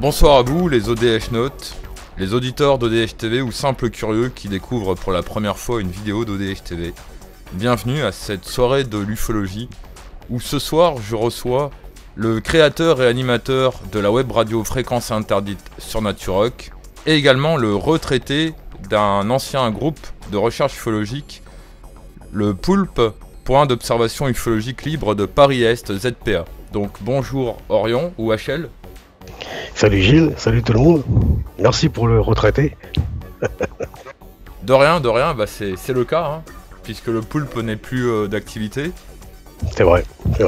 Bonsoir à vous les ODH Notes, les auditeurs d'ODH TV ou simples curieux qui découvrent pour la première fois une vidéo d'ODH TV. Bienvenue à cette soirée de l'ufologie où ce soir je reçois le créateur et animateur de la web radio Fréquence Interdite sur Naturock et également le retraité d'un ancien groupe de recherche ufologique, le Poulpe, point d'observation ufologique libre de Paris-Est ZPA. Donc bonjour Orion ou HL. Salut Gilles, salut tout le monde. Merci pour le retraité. De rien, c'est le cas, hein, puisque le Poulpe n'est plus d'activité. C'est vrai,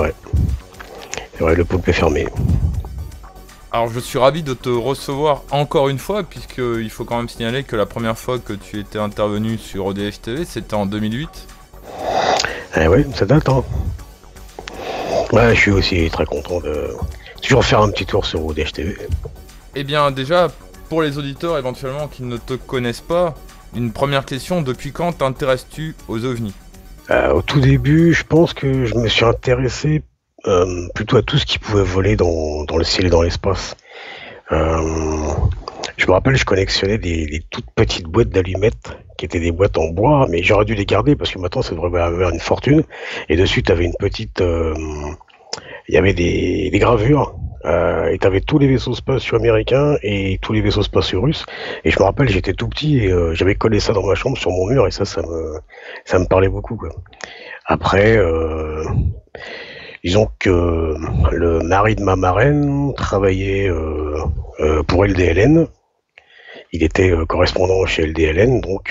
le Poulpe est fermé. Alors je suis ravi de te recevoir encore une fois, puisqu'il faut quand même signaler que la première fois que tu étais intervenu sur ODH TV, c'était en 2008. Eh oui, ça date, hein. Ouais, je suis aussi très content de toujours faire un petit tour sur ODH TV. Eh bien déjà, pour les auditeurs éventuellement qui ne te connaissent pas, une première question, depuis quand t'intéresses-tu aux ovnis ? Au tout début, je pense que je me suis intéressé plutôt à tout ce qui pouvait voler dans le ciel et dans l'espace. Je me rappelle, je collectionnais des toutes petites boîtes d'allumettes qui étaient des boîtes en bois, mais j'aurais dû les garder parce que maintenant ça devrait avoir une fortune. Et dessus, tu avais une petite... il y avait des gravures, et tu avais tous les vaisseaux spatiaux américains et tous les vaisseaux spatiaux russes. Et je me rappelle, j'étais tout petit et j'avais collé ça dans ma chambre sur mon mur et ça me parlait beaucoup, quoi. Après... disons que le mari de ma marraine travaillait pour LDLN. Il était correspondant chez LDLN, donc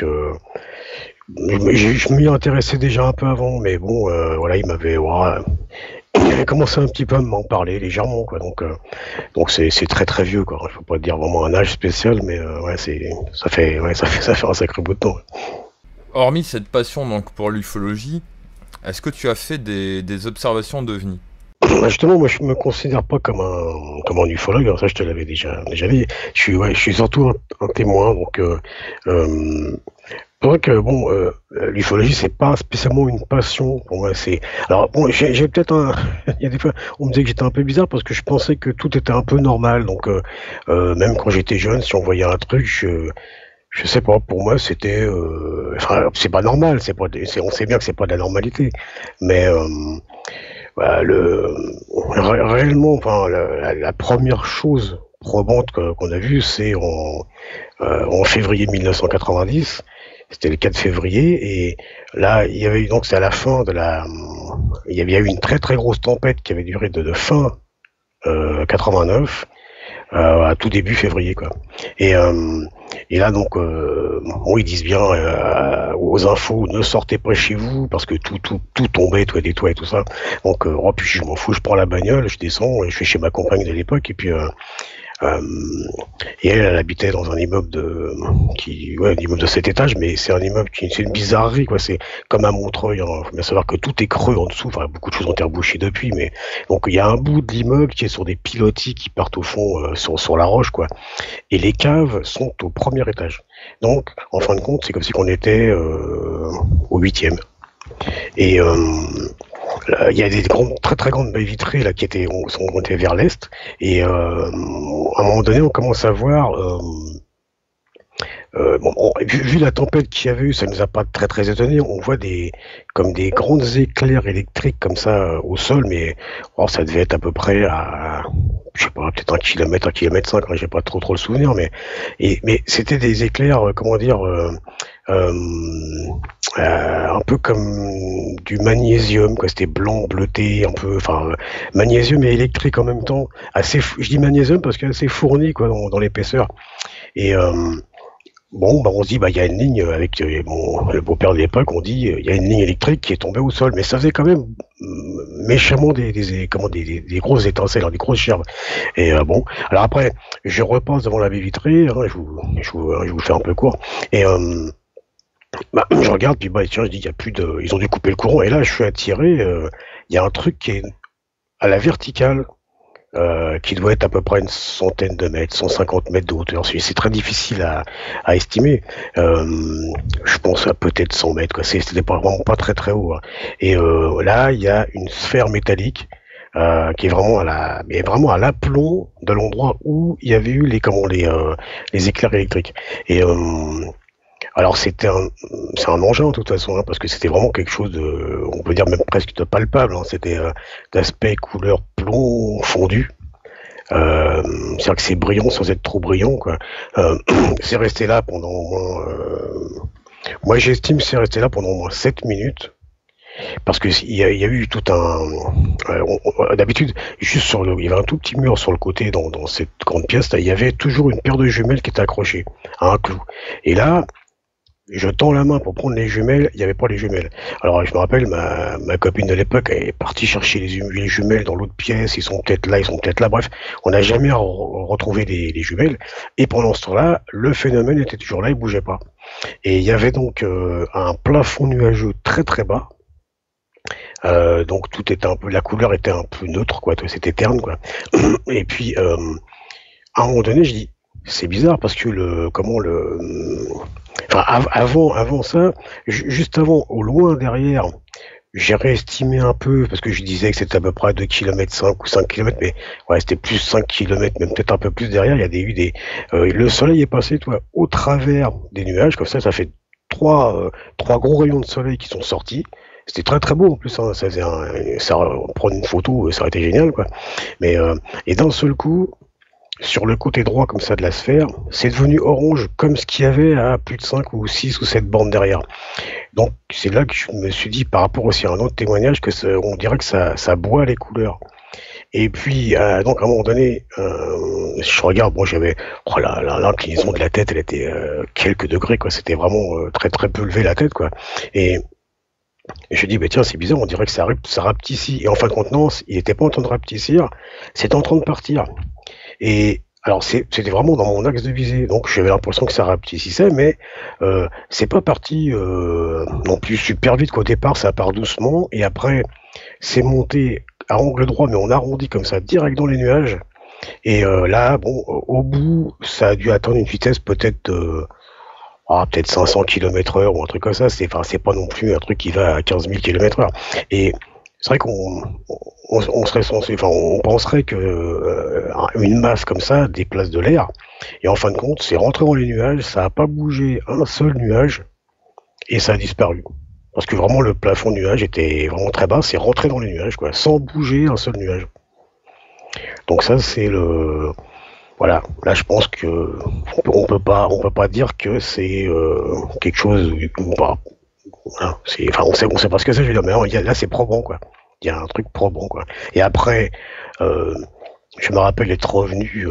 je m'y intéressais déjà un peu avant, mais bon, voilà, il avait commencé un petit peu à m'en parler légèrement, quoi. Donc c'est très très vieux, quoi. Je peux pas dire vraiment un âge spécial, mais ouais, ça fait un sacré bout de temps. Hormis cette passion donc pour l'ufologie, est-ce que tu as fait des observations d'ovnis ? Justement, moi je me considère pas comme un ufologue, ça je te l'avais déjà dit. Je suis surtout un témoin, donc c'est vrai que bon, l'ufologie c'est pas spécialement une passion pour moi. Alors bon, j'ai peut-être il y a des fois on me disait que j'étais un peu bizarre parce que je pensais que tout était un peu normal, donc même quand j'étais jeune, si on voyait un truc, je sais pas, pour moi c'était enfin c'est pas normal, on sait bien que c'est pas de la normalité, mais bah, réellement, enfin, la première chose probante qu'on a vue, c'est en février 1990. C'était le 4 février, et là, il y avait eu, donc c'est à la fin il y a eu une très très grosse tempête qui avait duré de fin 89 à tout début février, quoi. Et là donc bon, ils disent bien aux infos, ne sortez pas chez vous parce que tout tombait, des toits et tout ça. Donc puis je m'en fous, je prends la bagnole, je descends et je vais chez ma compagne de l'époque, et puis et elle habitait dans un immeuble un immeuble de 7 étages, mais c'est un immeuble c'est une bizarrerie, quoi. C'est comme à Montreuil, hein. Faut bien savoir que tout est creux en dessous. Enfin, beaucoup de choses ont été rebouchées depuis, mais donc il y a un bout de l'immeuble qui est sur des pilotis qui partent au fond sur la roche, quoi. Et les caves sont au premier étage. Donc, en fin de compte, c'est comme si on était au 8e. Et il y a des très très grandes baies vitrées là qui étaient vers l'est, et à un moment donné on commence à voir vu la tempête qu'il y avait eu, ça nous a pas très très étonné. On voit comme des grandes éclairs électriques comme ça au sol, mais ça devait être à peu près à, je sais pas, peut-être 1 kilomètre, 1,5 kilomètre, hein, j'ai pas trop le souvenir, mais c'était des éclairs, comment dire, un peu comme du magnésium, quoi. C'était blanc, bleuté, un peu, enfin, magnésium et électrique en même temps. Je dis magnésium parce que assez fourni, quoi, dans l'épaisseur. Et bon, on se dit, il y a une ligne avec le beau-père de l'époque, on dit, il y a une ligne électrique qui est tombée au sol, mais ça faisait quand même méchamment des grosses étincelles, des grosses gerbes. Et bon, alors après, je repasse devant la baie vitrée, hein, je vous fais un peu court, et je regarde, puis tiens, je dis, ils ont dû couper le courant, et là, je suis attiré, il y a un truc qui est à la verticale, qui doit être à peu près une centaine de mètres, 150 mètres de hauteur. C'est très difficile à estimer. Je pense à peut-être 100 mètres, quoi. C'était vraiment pas très très haut, hein. Et là, il y a une sphère métallique qui est vraiment mais vraiment à l'aplomb de l'endroit où il y avait eu les éclairs électriques. Et alors c'est un engin de toute façon, hein, parce que c'était vraiment quelque chose de, on peut dire même presque de palpable. Hein, c'était d'aspect couleur plomb fondu. C'est-à-dire que c'est brillant sans être trop brillant, quoi. C'est resté là pendant au moins, moi j'estime que c'est resté là pendant au moins 7 minutes. Parce que il y a eu tout un, d'habitude, il y avait un tout petit mur sur le côté dans cette grande pièce, là, il y avait toujours une paire de jumelles qui était accrochée à un clou. Et là, je tends la main pour prendre les jumelles, il n'y avait pas les jumelles. Alors je me rappelle, ma copine de l'époque est partie chercher les jumelles dans l'autre pièce, ils sont peut-être là, bref, on n'a jamais retrouvé les jumelles. Et pendant ce temps-là, le phénomène était toujours là, il bougeait pas. Et il y avait donc un plafond nuageux très très bas. Donc tout était un peu, la couleur était un peu neutre, quoi, c'était terne, quoi. Et puis à un moment donné, je dis, c'est bizarre parce que avant ça, juste avant, au loin derrière, j'ai réestimé un peu parce que je disais que c'était à peu près à 2 km 5 ou 5 km, mais ouais, c'était plus 5 km, même peut-être un peu plus derrière. Il y a le soleil est passé, au travers des nuages, comme ça fait trois gros rayons de soleil qui sont sortis. C'était très très beau en plus, hein. Prendre une photo, ça aurait été génial, quoi. Mais et d'un seul coup, sur le côté droit comme ça de la sphère, c'est devenu orange comme ce qu'il y avait à plus de 5 ou 6 ou 7 bandes derrière. Donc c'est là que je me suis dit, par rapport aussi à un autre témoignage, on dirait que ça boit les couleurs. Et puis donc à un moment donné, je regarde, j'avais l'inclinaison de la tête, elle était quelques degrés, quoi. C'était vraiment très très peu levé la tête, quoi. Et je dis, tiens, c'est bizarre, on dirait que ça rapetissit. Et en fin de compte, non, il n'était pas en train de rapetissir, c'était en train de partir. Et alors c'était vraiment dans mon axe de visée, donc j'avais l'impression que ça rapetissait, mais c'est pas parti non plus super vite qu'au départ, ça part doucement, et après c'est monté à angle droit, mais on arrondit comme ça, direct dans les nuages. Et là, au bout, ça a dû atteindre une vitesse peut-être peut-être 500 km/h ou un truc comme ça. C'est pas non plus un truc qui va à 15 000 km/h. Et c'est vrai on serait censé, on penserait que une masse comme ça déplace de l'air. Et en fin de compte, c'est rentré dans les nuages, ça n'a pas bougé un seul nuage et ça a disparu. Parce que vraiment le plafond de nuage était vraiment très bas, c'est rentré dans les nuages, quoi, sans bouger un seul nuage. Donc ça, c'est le... Voilà, là je pense que on peut pas dire que c'est quelque chose... Voilà, on sait pas ce que c'est, je veux dire, mais là c'est probant, quoi. Il y a un truc probant, quoi. Et après, je me rappelle être revenu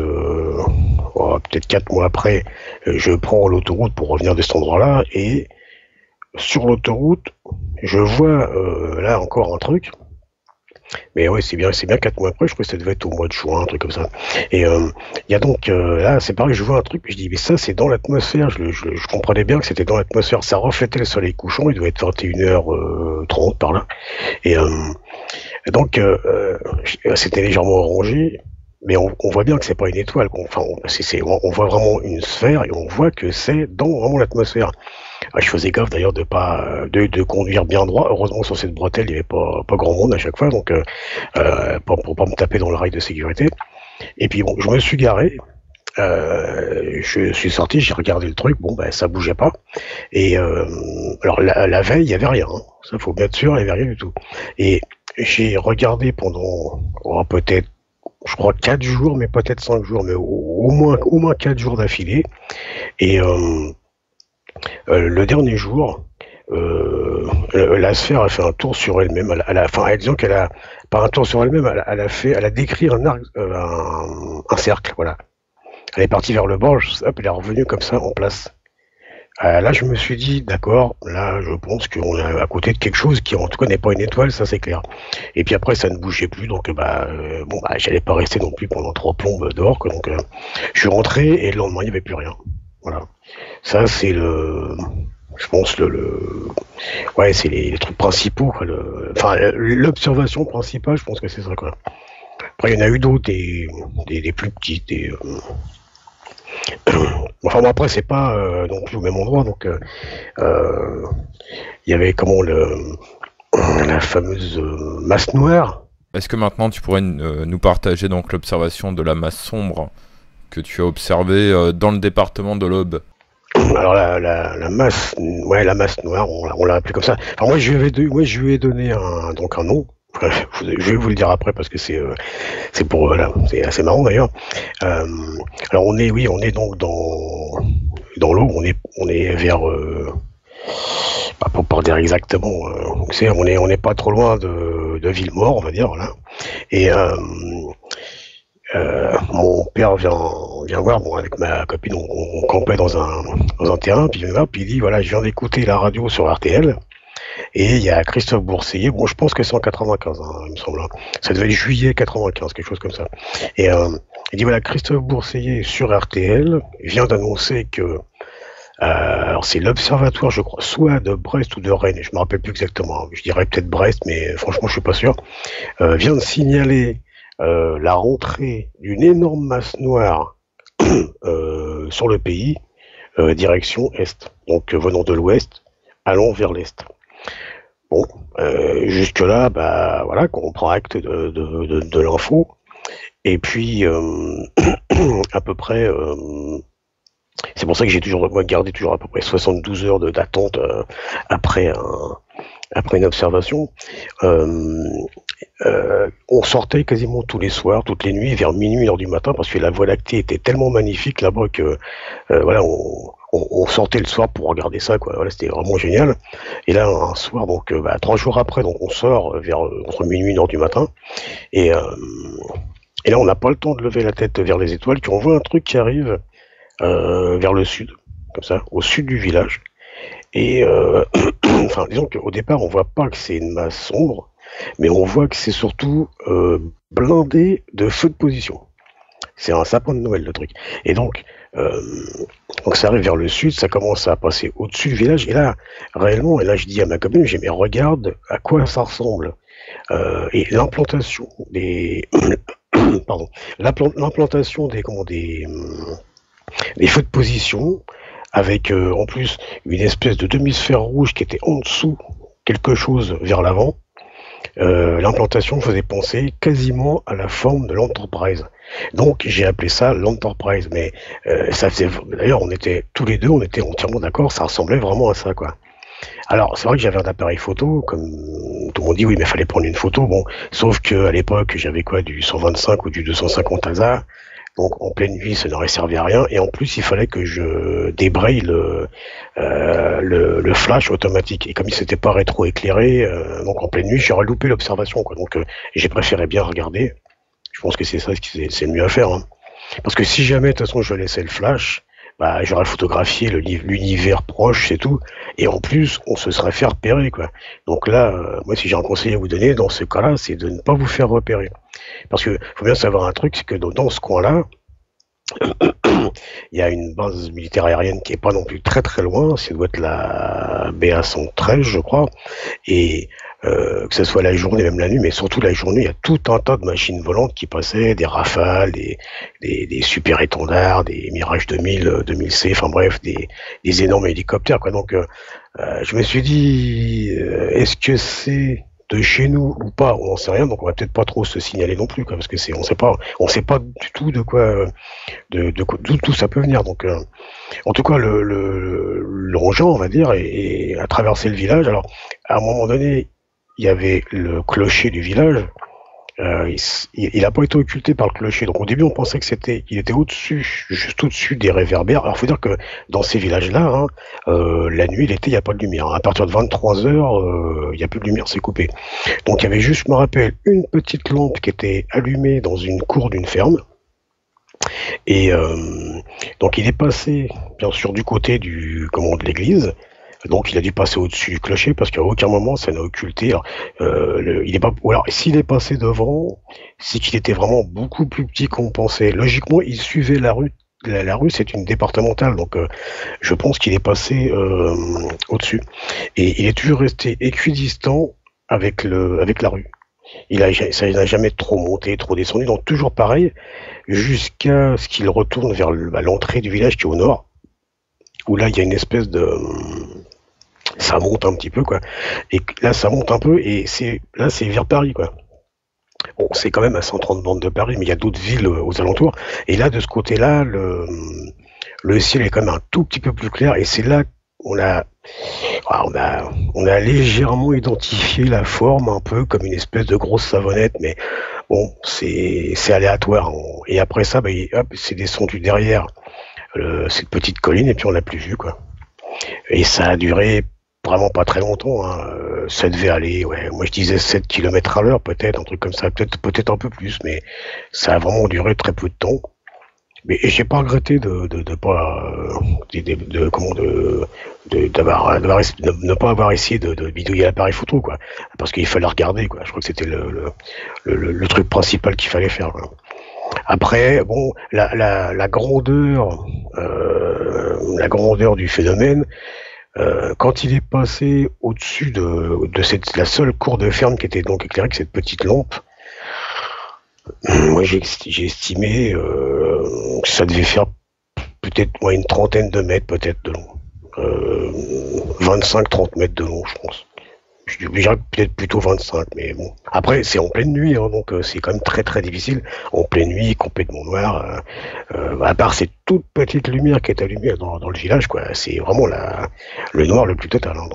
peut-être 4 mois après, je prends l'autoroute pour revenir de cet endroit-là, et sur l'autoroute, je vois là encore un truc. Mais ouais, c'est bien 4 mois après, je crois que ça devait être au mois de juin, un truc comme ça. Et il y a donc, là, c'est pareil, je vois un truc, puis je dis, mais ça, c'est dans l'atmosphère, je comprenais bien que c'était dans l'atmosphère, ça reflétait le soleil couchant, il devait être 21h30 par là. Et donc, c'était légèrement orangé, mais on voit bien que c'est pas une étoile, on voit vraiment une sphère, et on voit que c'est dans vraiment l'atmosphère. Je faisais gaffe d'ailleurs de conduire bien droit. Heureusement sur cette bretelle il n'y avait pas grand monde à chaque fois, donc pour pas me taper dans le rail de sécurité. Et puis je me suis garé, je suis sorti, j'ai regardé le truc, ça bougeait pas. Et alors la veille il y avait rien, hein. Ça faut bien être sûr, il y avait rien du tout. Et j'ai regardé pendant peut-être, je crois 4 jours, mais peut-être 5 jours, mais au moins 4 jours d'affilée. Et le dernier jour, la sphère a fait un tour sur elle-même. Disons qu'elle a pas un tour sur elle-même, elle a décrit un cercle, voilà. Elle est partie vers le bord, elle est revenue comme ça en place. Là, je me suis dit, d'accord, là, je pense qu'on est à côté de quelque chose qui, en tout cas, n'est pas une étoile, ça c'est clair. Et puis après, ça ne bougeait plus, donc j'allais pas rester non plus pendant 3 plombes dehors, quoi. Donc, je suis rentré et le lendemain, il n'y avait plus rien. Voilà. Ça, c'est je pense ouais, c'est les trucs principaux, quoi. L'observation principale, je pense que c'est ça, quoi. Après, il y en a eu d'autres, des plus petites, après, c'est pas non plus au même endroit, donc il y avait la fameuse masse noire, Est-ce que maintenant tu pourrais nous partager donc l'observation de la masse sombre que tu as observée dans le département de l'Aube? Alors la masse, ouais, la masse noire, on l'a appelée comme ça. Enfin, moi je lui ai donné donc un nom. Bref, je vais vous le dire après parce que c'est pour voilà, c'est assez marrant d'ailleurs. Euh, alors on est donc dans l'eau, on est vers pour pas dire exactement, on n'est pas trop loin de Villemort, on va dire là. Et mon père vient voir, bon, avec ma copine, on campait dans un terrain, puis il vient voir, puis il dit voilà, je viens d'écouter la radio sur RTL, et il y a Christophe Bourseiller, bon, je pense que c'est en 95, hein, il me semble, hein. Ça devait être juillet 95, quelque chose comme ça. Et il dit voilà, Christophe Bourseiller sur RTL vient d'annoncer que alors c'est l'observatoire, je crois, soit de Brest ou de Rennes, je me rappelle plus exactement, je dirais peut-être Brest, mais franchement je suis pas sûr, vient de signaler la rentrée d'une énorme masse noire sur le pays, direction Est. Donc venant de l'Ouest, allons vers l'Est. Bon, jusque-là, bah voilà, on prend acte de l'info. Et puis, à peu près, c'est pour ça que j'ai toujours gardé toujours à peu près 72 heures d'attente après après une observation. On sortait quasiment tous les soirs, toutes les nuits, vers minuit, 1h du matin, parce que la Voie lactée était tellement magnifique là-bas que voilà, on sortait le soir pour regarder ça, quoi. Voilà, c'était vraiment génial. Et là, un soir, donc 3 jours après, donc on sort vers entre minuit et 1h du matin, et, euh, et là, on n'a pas le temps de lever la tête vers les étoiles, qu'on voit un truc qui arrive vers le sud, comme ça, au sud du village. Et enfin, disons qu'au départ, on voit pas que c'est une masse sombre, mais on voit que c'est surtout blindé de feux de position. C'est un sapin de Noël, le truc. Et euh, donc ça arrive vers le sud, ça commence à passer au-dessus du village, et là, réellement, et là je dis à ma copine, j'ai mais regarde à quoi ça ressemble. Et l'implantation des... pardon, l'implantation des feux de position, avec en plus une espèce de demi-sphère rouge qui était en dessous, quelque chose vers l'avant. L'implantation faisait penser quasiment à la forme de l'Enterprise. Donc j'ai appelé ça l'Enterprise, mais ça faisait. D'ailleurs, on était tous les deux, on était entièrement d'accord, ça ressemblait vraiment à ça, quoi. Alors c'est vrai que j'avais un appareil photo, comme tout le monde dit, oui, mais il fallait prendre une photo. Bon, sauf que à l'époque, j'avais quoi, du 125 ou du 250 ASA. Donc en pleine nuit, ça n'aurait servi à rien. Et en plus, il fallait que je débraye le flash automatique. Et comme il s'était pas rétro-éclairé, donc en pleine nuit, j'aurais loupé l'observation, quoi. Donc j'ai préféré bien regarder. Je pense que c'est ça, c'est le mieux à faire, hein. Parce que si jamais, de toute façon, je laissais le flash, bah, j'aurais photographié l'univers proche, c'est tout. Et en plus, on se serait fait repérer, quoi. Donc là, moi, si j'ai un conseil à vous donner, dans ce cas-là, c'est de ne pas vous faire repérer. Parce que faut bien savoir un truc, c'est que dans ce coin-là, il y a une base militaire aérienne qui est pas non plus très très loin, ça doit être la BA-113, je crois, et que ce soit la journée, même la nuit, mais surtout la journée, il y a tout un tas de machines volantes qui passaient, des Rafales, des super étendards, des Mirage 2000, 2000C, enfin bref, des énormes hélicoptères, quoi. Donc, je me suis dit, est-ce que c'est de chez nous ou pas, on n'en sait rien, donc on va peut-être pas trop se signaler non plus, quoi, parce que on sait pas du tout de quoi, d'où ça peut venir. Donc, en tout cas, l'engin, on va dire, a traversé le village. Alors, à un moment donné, il y avait le clocher du village. Il a pas été occulté par le clocher. Donc au début, on pensait qu'il était au-dessus, juste au-dessus des réverbères. Alors, faut dire que dans ces villages-là, hein, la nuit, l'été, il n'y a pas de lumière. À partir de 23 heures, il n'y a plus de lumière, c'est coupé. Donc il y avait juste, je me rappelle, une petite lampe qui était allumée dans une cour d'une ferme. Et donc il est passé, bien sûr, du côté de l'église. Donc il a dû passer au-dessus du clocher parce qu'à aucun moment ça n'a occulté. Alors, il est pas, ou alors s'il est passé devant, c'est qu'il était vraiment beaucoup plus petit qu'on pensait. Logiquement, il suivait la rue. La rue, c'est une départementale, donc je pense qu'il est passé au-dessus. Et il est toujours resté équidistant avec la rue. Ça n'a jamais trop monté, trop descendu, donc toujours pareil, jusqu'à ce qu'il retourne vers l'entrée du village qui est au nord, où là il y a une espèce de, ça monte un petit peu, quoi. Et là ça monte un peu et c'est vers Paris, quoi. Bon, c'est quand même à 130 bornes de Paris, mais il y a d'autres villes aux alentours. Et là, de ce côté-là, le ciel est quand même un tout petit peu plus clair. Et c'est là qu'on a, on a légèrement identifié la forme un peu comme une espèce de grosse savonnette, mais bon, c'est aléatoire. Et après ça, bah, hop, c'est descendu derrière cette petite colline et puis on l'a plus vu, quoi. Et ça a duré vraiment pas très longtemps, hein. Ça devait aller, ouais, moi je disais 7 kilomètres à l'heure peut-être, un truc comme ça, peut-être un peu plus, mais ça a vraiment duré très peu de temps. Mais j'ai pas regretté de pas comment de ne pas avoir essayé de bidouiller l'appareil photo, quoi, parce qu'il fallait regarder, quoi. Je crois que c'était le truc principal qu'il fallait faire, quoi. Après, bon, la grandeur du phénomène, quand il est passé au-dessus de la seule cour de ferme qui était donc éclairée avec cette petite lampe, moi j'ai estimé que ça devait faire peut-être une trentaine de mètres peut-être de long. 25-30 mètres de long, je pense. Je dirais peut-être plutôt 25, mais bon. Après, c'est en pleine nuit, hein, donc c'est quand même très très difficile. En pleine nuit, complètement noir. À part cette toute petite lumière qui est allumée dans le village, quoi. C'est vraiment le noir le plus total. Hein,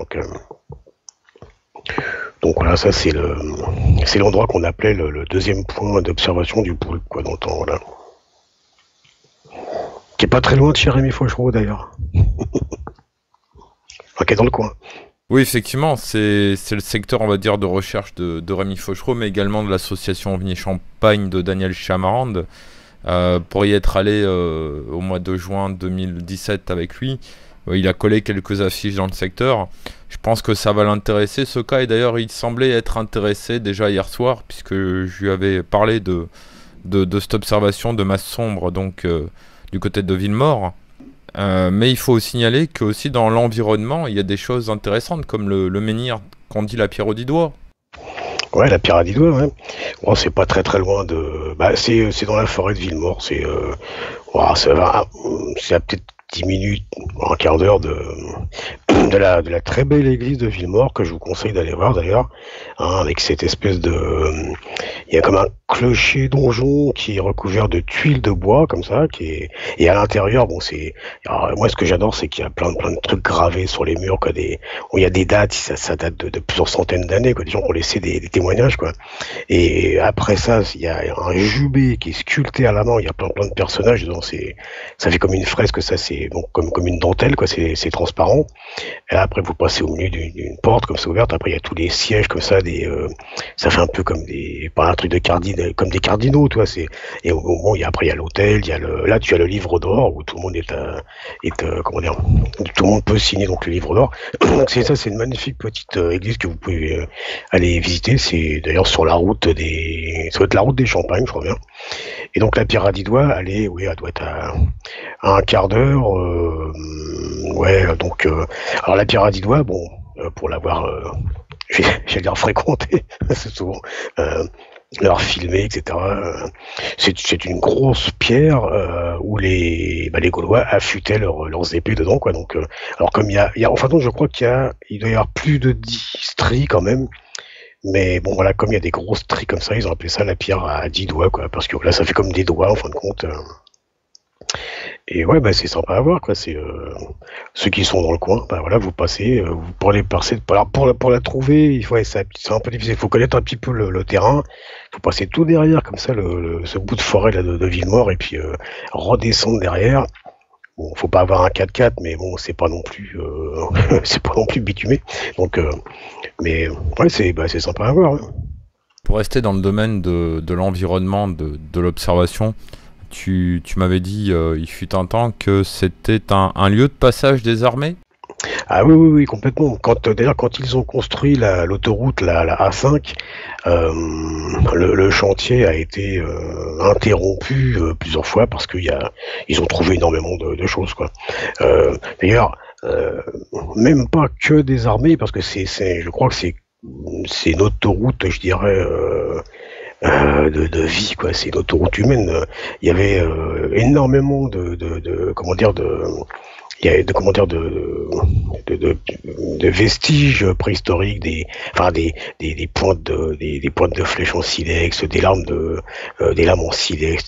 donc voilà, ça c'est l'endroit qu'on appelait le deuxième point d'observation du poulpe, quoi, dans le temps, voilà. Qui est pas très loin de chez Rémi Fauchereau d'ailleurs. Enfin, qui est dans le coin. Oui, effectivement, c'est le secteur, on va dire, de recherche de Rémi Fauchereau, mais également de l'association Vignes Champagne de Daniel Chamarande. Pour y être allé au mois de juin 2017 avec lui, il a collé quelques affiches dans le secteur. Je pense que ça va l'intéresser, ce cas, et d'ailleurs il semblait être intéressé déjà hier soir, puisque je lui avais parlé de cette observation de masse sombre, donc du côté de Villemort. Mais il faut signaler que aussi dans l'environnement, il y a des choses intéressantes, comme le menhir qu'on dit la pierre aux 10 doigts. Ouais, la pierre à 10 doigts, ouais. Bon, c'est pas très très loin de. Bah, c'est dans la forêt de Villemort. C'est à peut-être 10 minutes, un quart d'heure de la très belle église de Villemort que je vous conseille d'aller voir d'ailleurs, hein, avec cette espèce il y a comme un clocher donjon qui est recouvert de tuiles de bois comme ça, et à l'intérieur, bon, alors, moi ce que j'adore, c'est qu'il y a plein de trucs gravés sur les murs, quoi, où il y a des dates, ça date de plusieurs centaines d'années, quoi, des gens qui ont laissé des témoignages, quoi. Et après ça, il y a un jubé qui est sculpté à la main, il y a plein de personnages dedans, ça fait comme une fresque, ça, c'est bon, comme une dentelle, quoi, c'est transparent. Et après, vous passez au milieu d'une porte comme ça ouverte. Après, il y a tous les sièges comme ça, ça fait un peu comme pas un truc de comme des cardinaux, toi. Et bon, après, il y a l'hôtel, là, tu as le livre d'or où tout le monde comment dire, tout le monde peut signer donc le livre d'or. Donc c'est une magnifique petite église que vous pouvez aller visiter. C'est d'ailleurs sur la route ça doit être la route des Champagnes, je crois bien. Et donc la pierre à 10 doigts, elle doit être à un quart d'heure. Ouais, donc alors la pierre à 10 doigts, bon, pour l'avoir, j'allais dire fréquenté, c'est souvent, leur filmé, etc. C'est une grosse pierre où les Gaulois affûtaient leurs épées dedans, quoi. Donc, alors comme il y a, enfin donc je crois il doit y avoir plus de 10 stries quand même. Mais bon, voilà, comme il y a des grosses stries comme ça, ils ont appelé ça la pierre à 10 doigts, quoi, parce que là, ça fait comme des doigts, en fin de compte. Et ouais, bah, c'est sympa à voir, quoi. C'est ceux qui sont dans le coin, bah voilà, vous passez, vous pourrez passer. Alors pour la trouver, c'est un peu difficile. Il faut connaître un petit peu le terrain. Il faut passer tout derrière, comme ça, ce bout de forêt là de Villemort, et puis redescendre derrière. Bon, faut pas avoir un 4x4, mais bon, c'est pas non plus, c'est pas non plus bitumé. Donc, mais ouais, c'est sympa à voir. Hein. Pour rester dans le domaine de l'environnement, de l'observation, tu m'avais dit, il fut un temps, que c'était un lieu de passage des armées. Ah oui, complètement. D'ailleurs, quand ils ont construit l'autoroute, la A5, le chantier a été interrompu plusieurs fois parce ils ont trouvé énormément de choses, quoi. D'ailleurs, même pas que des armées, parce que je crois que c'est une autoroute, je dirais. De vie, quoi. C'est une autoroute humaine. Il y avait énormément comment dire, de vestiges préhistoriques, des pointes des pointes de flèches en silex, des lames en silex,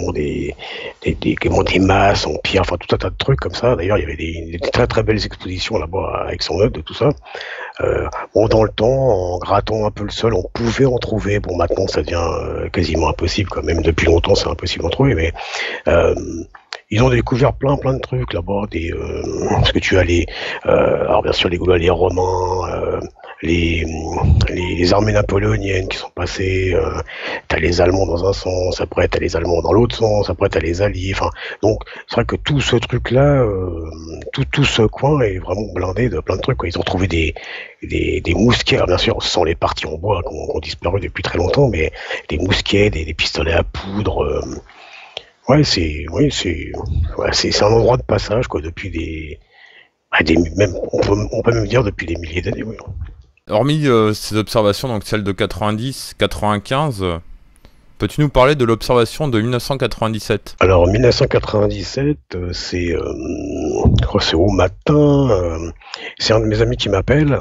des masses en pierre, enfin tout un tas de trucs comme ça. D'ailleurs, il y avait des très très belles expositions là-bas avec son œuvre de tout ça. Bon, dans le temps, en grattant un peu le sol, on pouvait en trouver. Bon, maintenant, ça devient quasiment impossible, quand même. Depuis longtemps, c'est impossible d'en trouver, mais euh, ils ont découvert plein de trucs là-bas. Parce que tu as alors bien sûr les Gaulois, les Romains, les, les armées napoléoniennes qui sont passées. T'as les Allemands dans un sens, après t'as les Allemands dans l'autre sens, après t'as les Alliés. Enfin, donc c'est vrai que tout ce truc-là, tout ce coin est vraiment blindé de plein de trucs, quoi. Ils ont trouvé des mousquets, alors bien sûr sans les parties en bois qui ont disparu depuis très longtemps, mais des mousquets, des pistolets à poudre. Ouais, c'est un endroit de passage, quoi, depuis même, on peut même dire depuis des milliers d'années, oui. Hormis ces observations, donc celles de 90, 95, peux-tu nous parler de l'observation de 1997? Alors, 1997, c'est au matin, c'est un de mes amis qui m'appelle,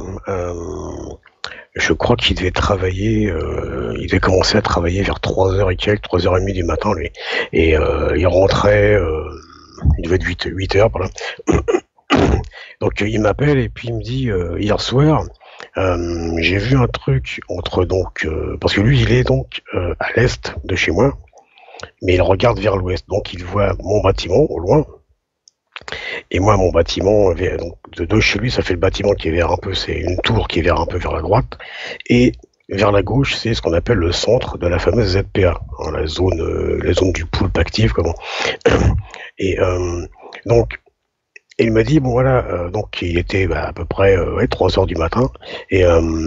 je crois qu'il devait travailler, il devait commencer à travailler vers 3h et quelques, 3h30 du matin, lui. Et il rentrait, il devait être 8h, par là. Donc il m'appelle et puis il me dit, hier soir, j'ai vu un truc parce que lui il est donc à l'est de chez moi, mais il regarde vers l'ouest, donc il voit mon bâtiment au loin. Et moi, mon bâtiment, donc de chez lui, ça fait le bâtiment qui est vers un peu, c'est une tour qui est vers un peu vers la droite, et vers la gauche, c'est ce qu'on appelle le centre de la fameuse ZPA, hein, la zone du poulpe active, comment. Et donc, il m'a dit, bon voilà, donc il était à peu près 3h du matin, et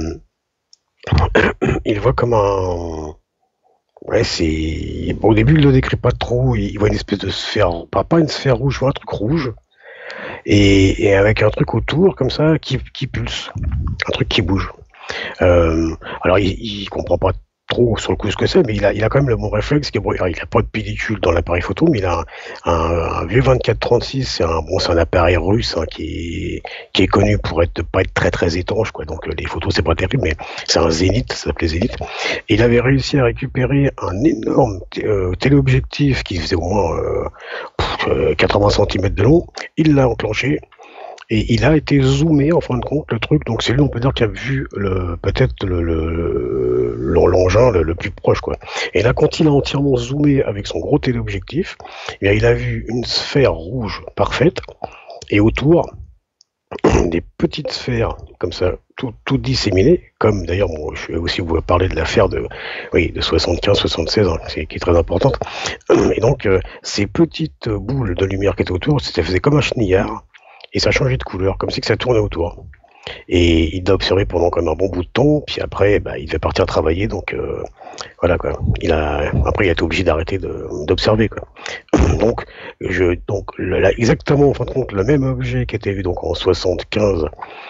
il voit comme un... Ouais, c'est... Bon, au début, il le décrit pas trop, il voit une espèce de sphère, pas une sphère rouge, il voit un truc rouge, et avec un truc autour, comme ça, qui pulse, un truc qui bouge. Alors, il comprend pas trop sur le coup ce que c'est, mais il a quand même le bon réflexe, bon, il a pas de pellicule dans l'appareil photo, mais il a un vieux 24-36, c'est un appareil russe, hein, qui est connu pour pas être très très étanche, quoi. Donc les photos c'est pas terrible, mais c'est un Zénith, ça s'appelait Zénith. Et il avait réussi à récupérer un énorme téléobjectif qui faisait au moins 80 cm de long. Il l'a enclenché. Et il a été zoomé en fin de compte le truc, donc c'est lui on peut dire qu'il a vu peut-être l'engin le plus proche, quoi. Et là quand il a entièrement zoomé avec son gros téléobjectif, eh bien, il a vu une sphère rouge parfaite et autour des petites sphères comme ça, tout disséminées, comme d'ailleurs je vais aussi vous parler de l'affaire de 75-76, hein, qui est très importante. Et donc ces petites boules de lumière qui étaient autour, ça faisait comme un chenillard. Et ça changeait de couleur, comme si que ça tournait autour. Et il l'a observé pendant comme un bon bout de temps, puis après, il devait partir travailler, donc voilà, quoi. Après, il a été obligé d'arrêter d'observer, quoi. Donc, exactement, en fin de compte, le même objet qui était vu donc en 75,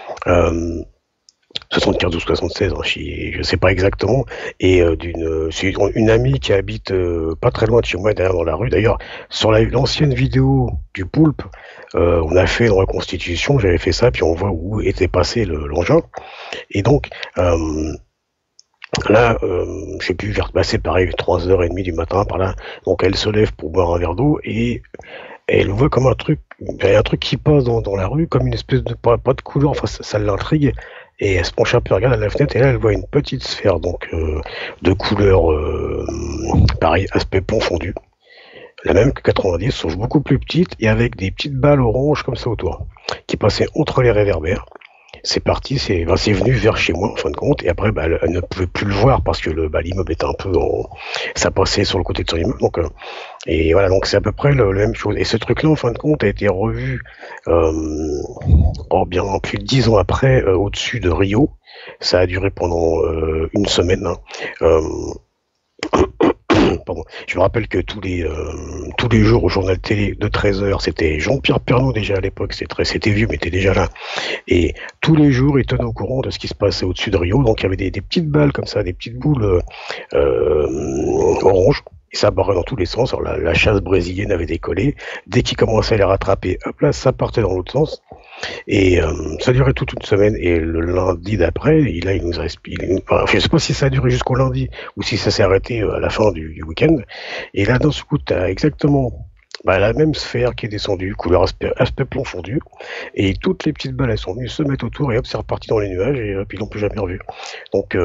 75 ou 76, hein, je sais pas exactement, et c'est une amie qui habite pas très loin de chez moi, derrière dans la rue. D'ailleurs, sur l'ancienne vidéo du poulpe, on a fait une reconstitution, j'avais fait ça, puis on voit où était passé l'engin. Et donc, là, je sais plus, c'est pareil, 3h30 du matin, par là. Donc elle se lève pour boire un verre d'eau, et elle voit comme un truc qui passe dans la rue, comme une espèce de, pas de couleur, enfin ça l'intrigue. Et elle se penche un peu, regarde à la fenêtre, et là elle voit une petite sphère, donc de couleur, pareil, aspect plomb fondu. La même que 90, sauf beaucoup plus petite, et avec des petites balles oranges comme ça autour, qui passaient entre les réverbères. C'est parti, c'est venu vers chez moi en fin de compte, et après elle ne pouvait plus le voir parce que l'immeuble était un peu ça passait sur le côté de son immeuble, donc et voilà, donc c'est à peu près la même chose. Et ce truc-là en fin de compte a été revu bien plus de 10 ans après, au-dessus de Rio. Ça a duré pendant une semaine, hein. Pardon. Je me rappelle que tous les jours au journal télé de 13h, c'était Jean-Pierre Pernaut déjà à l'époque, c'était vieux mais était déjà là. Et tous les jours, il tenait au courant de ce qui se passait au-dessus de Rio. Donc il y avait des petites balles comme ça, des petites boules oranges. Et ça barrait dans tous les sens. Alors la chasse brésilienne avait décollé. Dès qu'il commençait à les rattraper, hop là, ça partait dans l'autre sens. Et ça durait toute une semaine. Et le lundi d'après, il nous a expliqué. Enfin, je sais pas si ça a duré jusqu'au lundi ou si ça s'est arrêté à la fin du week-end. Et là, d'un coup, t'as exactement la même sphère qui est descendue, couleur aspect plomb fondu, et toutes les petites balles elles sont venues se mettre autour et hop c'est reparti dans les nuages et puis ils l'ont plus jamais revu. Donc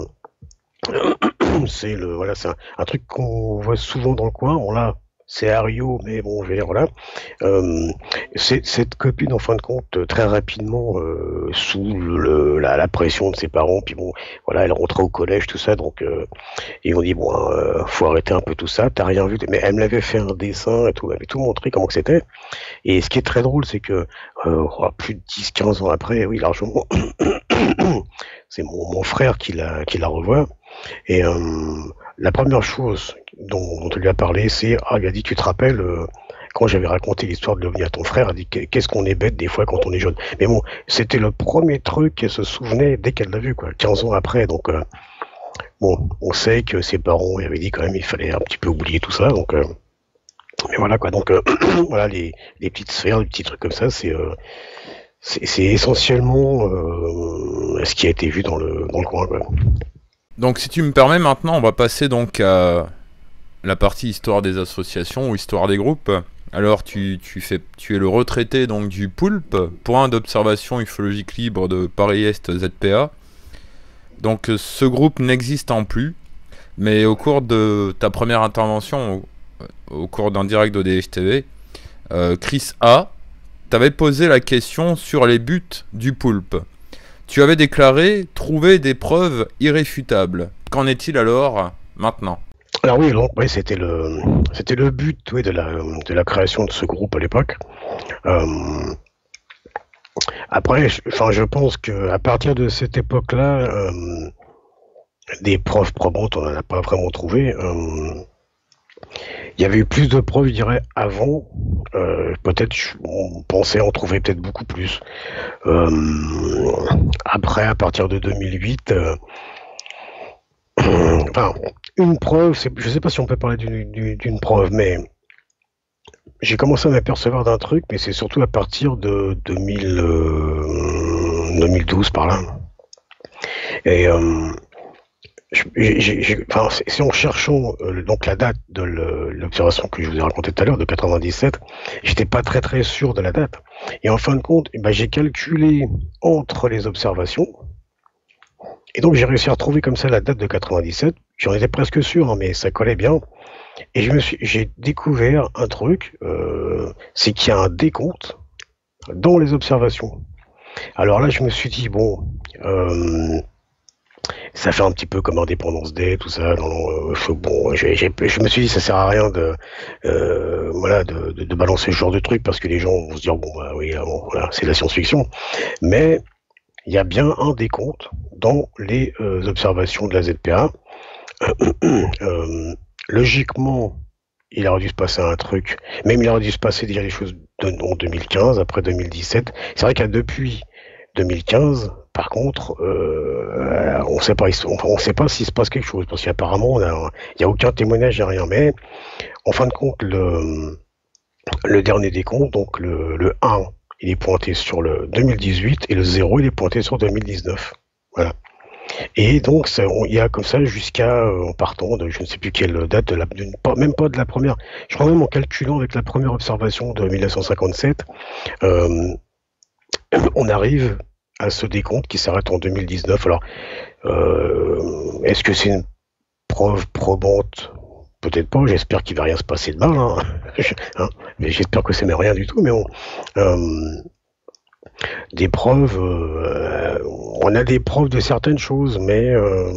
c'est un truc qu'on voit souvent dans le coin. On l'a, c'est à Rio, mais bon, je vais dire voilà. Cette copine, en fin de compte, très rapidement, sous la pression de ses parents, puis bon, voilà, elle rentrait au collège, tout ça, donc ils ont dit bon, faut arrêter un peu tout ça. T'as rien vu, mais elle me l'avait fait un dessin et tout, elle m'avait tout montré comment que c'était. Et ce qui est très drôle, c'est que plus de 10-15 ans après, oui, largement, c'est mon frère qui la revoit. Et la première chose dont il lui a parlé, c'est il a dit tu te rappelles quand j'avais raconté l'histoire de l'OVNI à ton frère, elle dit qu'est-ce qu'on est bête des fois quand on est jeune. Mais bon, c'était le premier truc qu'elle se souvenait dès qu'elle l'a vu, quoi, 15 ans après. Donc bon, on sait que ses parents avaient dit quand même il fallait un petit peu oublier tout ça. Donc mais voilà quoi. Donc voilà les petites sphères, les petits trucs comme ça, c'est essentiellement ce qui a été vu dans le coin, quoi. Donc si tu me permets maintenant, on va passer donc à la partie histoire des associations ou histoire des groupes. Alors tu es le retraité donc du POULP, point d'observation ufologique libre de Paris-Est ZPA. Donc ce groupe n'existant plus, mais au cours de ta première intervention, au cours d'un direct d'ODH TV, Chris A t'avait posé la question sur les buts du POULP. Tu avais déclaré trouver des preuves irréfutables. Qu'en est-il alors maintenant ? Alors oui, donc, oui, c'était le but de la création de ce groupe à l'époque. Après, je pense qu'à partir de cette époque-là, des preuves probantes, on n'en a pas vraiment trouvé. Il y avait eu plus de preuves, je dirais, avant. Peut-être, on pensait en trouver peut-être beaucoup plus. Après, à partir de 2008, une preuve, je ne sais pas si on peut parler d'une preuve, mais j'ai commencé à m'apercevoir d'un truc, mais c'est surtout à partir de 2012 par là. Et c'est en cherchant donc la date de l'observation que je vous ai racontée tout à l'heure de 97, j'étais pas très très sûr de la date. Et en fin de compte, j'ai calculé entre les observations. Et donc j'ai réussi à retrouver comme ça la date de 97. J'en étais presque sûr, mais ça collait bien. Et j'ai découvert un truc, c'est qu'il y a un décompte dans les observations. Alors là, je me suis dit bon. Ça fait un petit peu comme Independence Day, tout ça. Je me suis dit ça sert à rien de balancer ce genre de truc parce que les gens vont se dire voilà, c'est de la science-fiction. Mais il y a bien un décompte dans les observations de la ZPA. Logiquement, il aurait dû se passer un truc. Même il aurait dû se passer déjà des choses en 2015, après 2017. C'est vrai qu'à depuis 2015, par contre, on sait pas s'il se passe quelque chose, parce qu'apparemment, il n'y a aucun témoignage, il n'y a rien. Mais, en fin de compte, le dernier décompte, donc le 1, il est pointé sur le 2018, et le 0, il est pointé sur 2019. Voilà. Et donc, il y a comme ça jusqu'à, en partant de je ne sais plus quelle date, même pas de la première, je crois même en calculant avec la première observation de 1957, on arrive à ce décompte qui s'arrête en 2019. Alors, est-ce que c'est une preuve probante ? Peut-être pas, j'espère qu'il va rien se passer de mal, hein. Mais j'espère que ça n'est rien du tout, mais des preuves, on a des preuves de certaines choses, mais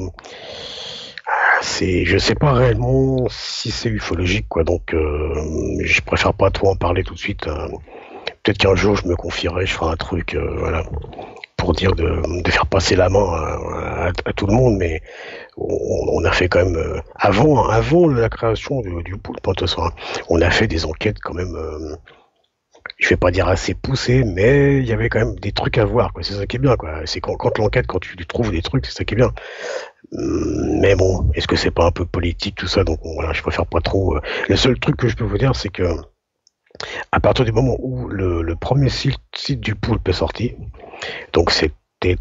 je sais pas réellement si c'est ufologique, quoi, donc je préfère pas trop en parler tout de suite. Peut-être qu'un jour je me confierai, je ferai un truc, voilà, pour dire de faire passer la main à tout le monde, mais on a fait quand même avant la création du POULP, de toute façon, on a fait des enquêtes quand même, je vais pas dire assez poussées, mais il y avait quand même des trucs à voir, quoi. C'est ça qui est bien, quoi. C'est quand l'enquête, quand tu trouves des trucs, c'est ça qui est bien. Mais bon, est-ce que c'est pas un peu politique tout ça? Donc voilà, je préfère pas trop. Le seul truc que je peux vous dire, c'est que À partir du moment où le premier site du Poulpe est sorti, donc c'était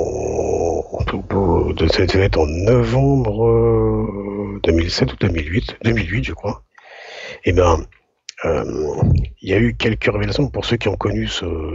ça devait être en novembre 2007 ou 2008 je crois. Et ben, il y a eu quelques révélations pour ceux qui ont connu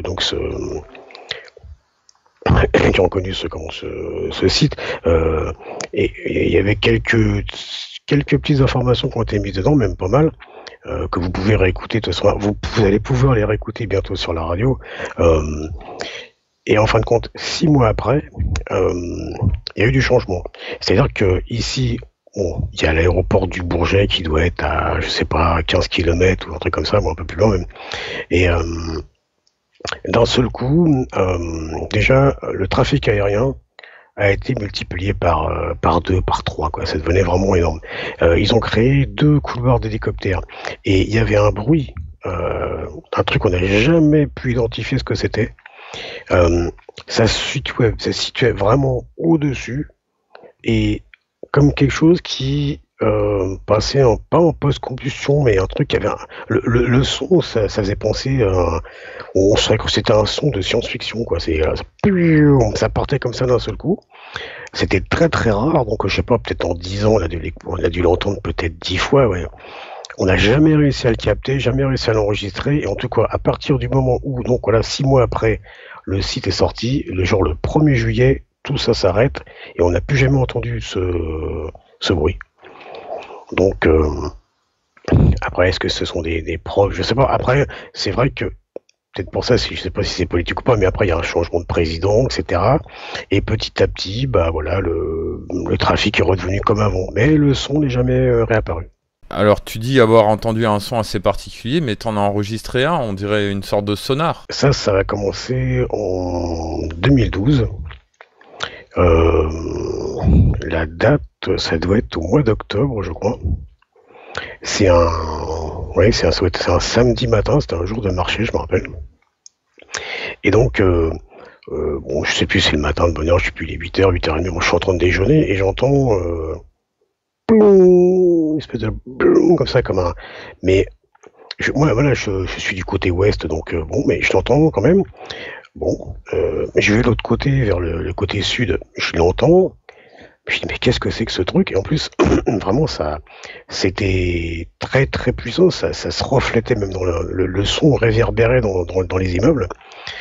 ce site. Et il y avait quelques petites informations qui ont été mises dedans, même pas mal. Que vous pouvez réécouter. De toute façon, vous allez pouvoir les réécouter bientôt sur la radio. Et en fin de compte, 6 mois après, il y a eu du changement. C'est-à-dire que ici, bon, il y a l'aéroport du Bourget qui doit être à, je sais pas, 15 km ou un truc comme ça, ou un peu plus loin même. Et d'un seul coup, déjà, le trafic aérien a été multiplié par 2, par 3, quoi. Ça devenait vraiment énorme. Ils ont créé 2 couloirs d'hélicoptères. Et il y avait un bruit, un truc qu'on n'a jamais pu identifier ce que c'était. Ça se situait vraiment au-dessus. Et comme quelque chose qui passait pas en post-combustion, mais un truc qui avait le son, ça faisait penser on savait que c'était un son de science-fiction, quoi. Ça partait comme ça d'un seul coup. C'était très très rare, donc je sais pas, peut-être en 10 ans, on a dû l'entendre peut-être 10 fois, ouais. On n'a jamais réussi à le capter, jamais réussi à l'enregistrer, et en tout cas, à partir du moment où, donc voilà, 6 mois après, le site est sorti, le 1er juillet, tout ça s'arrête, et on n'a plus jamais entendu ce bruit. Donc, après, est-ce que ce sont des preuves? Je sais pas. Après, c'est vrai que peut-être pour ça, je sais pas si c'est politique ou pas, mais après il y a un changement de président, etc. Et petit à petit, bah voilà, le trafic est redevenu comme avant, mais le son n'est jamais réapparu. Alors tu dis avoir entendu un son assez particulier, mais t'en as enregistré un, on dirait une sorte de sonar. Ça va commencer en 2012. La date, ça doit être au mois d'octobre, je crois. C'est un samedi matin, c'était un jour de marché, je me rappelle. Et donc, bon, je sais plus si c'est le matin de bonne heure, je sais plus, il est 8h, 8h30, moi je suis en train de déjeuner et j'entends une espèce de comme ça, comme un. Mais moi, voilà, je suis du côté ouest, donc bon, mais je l'entends quand même. Bon, je vais de l'autre côté, vers le côté sud, je l'entends. Je dis, mais qu'est-ce que c'est que ce truc? Et en plus, vraiment, c'était très très puissant, ça se reflétait même dans le son réverbérait dans les immeubles.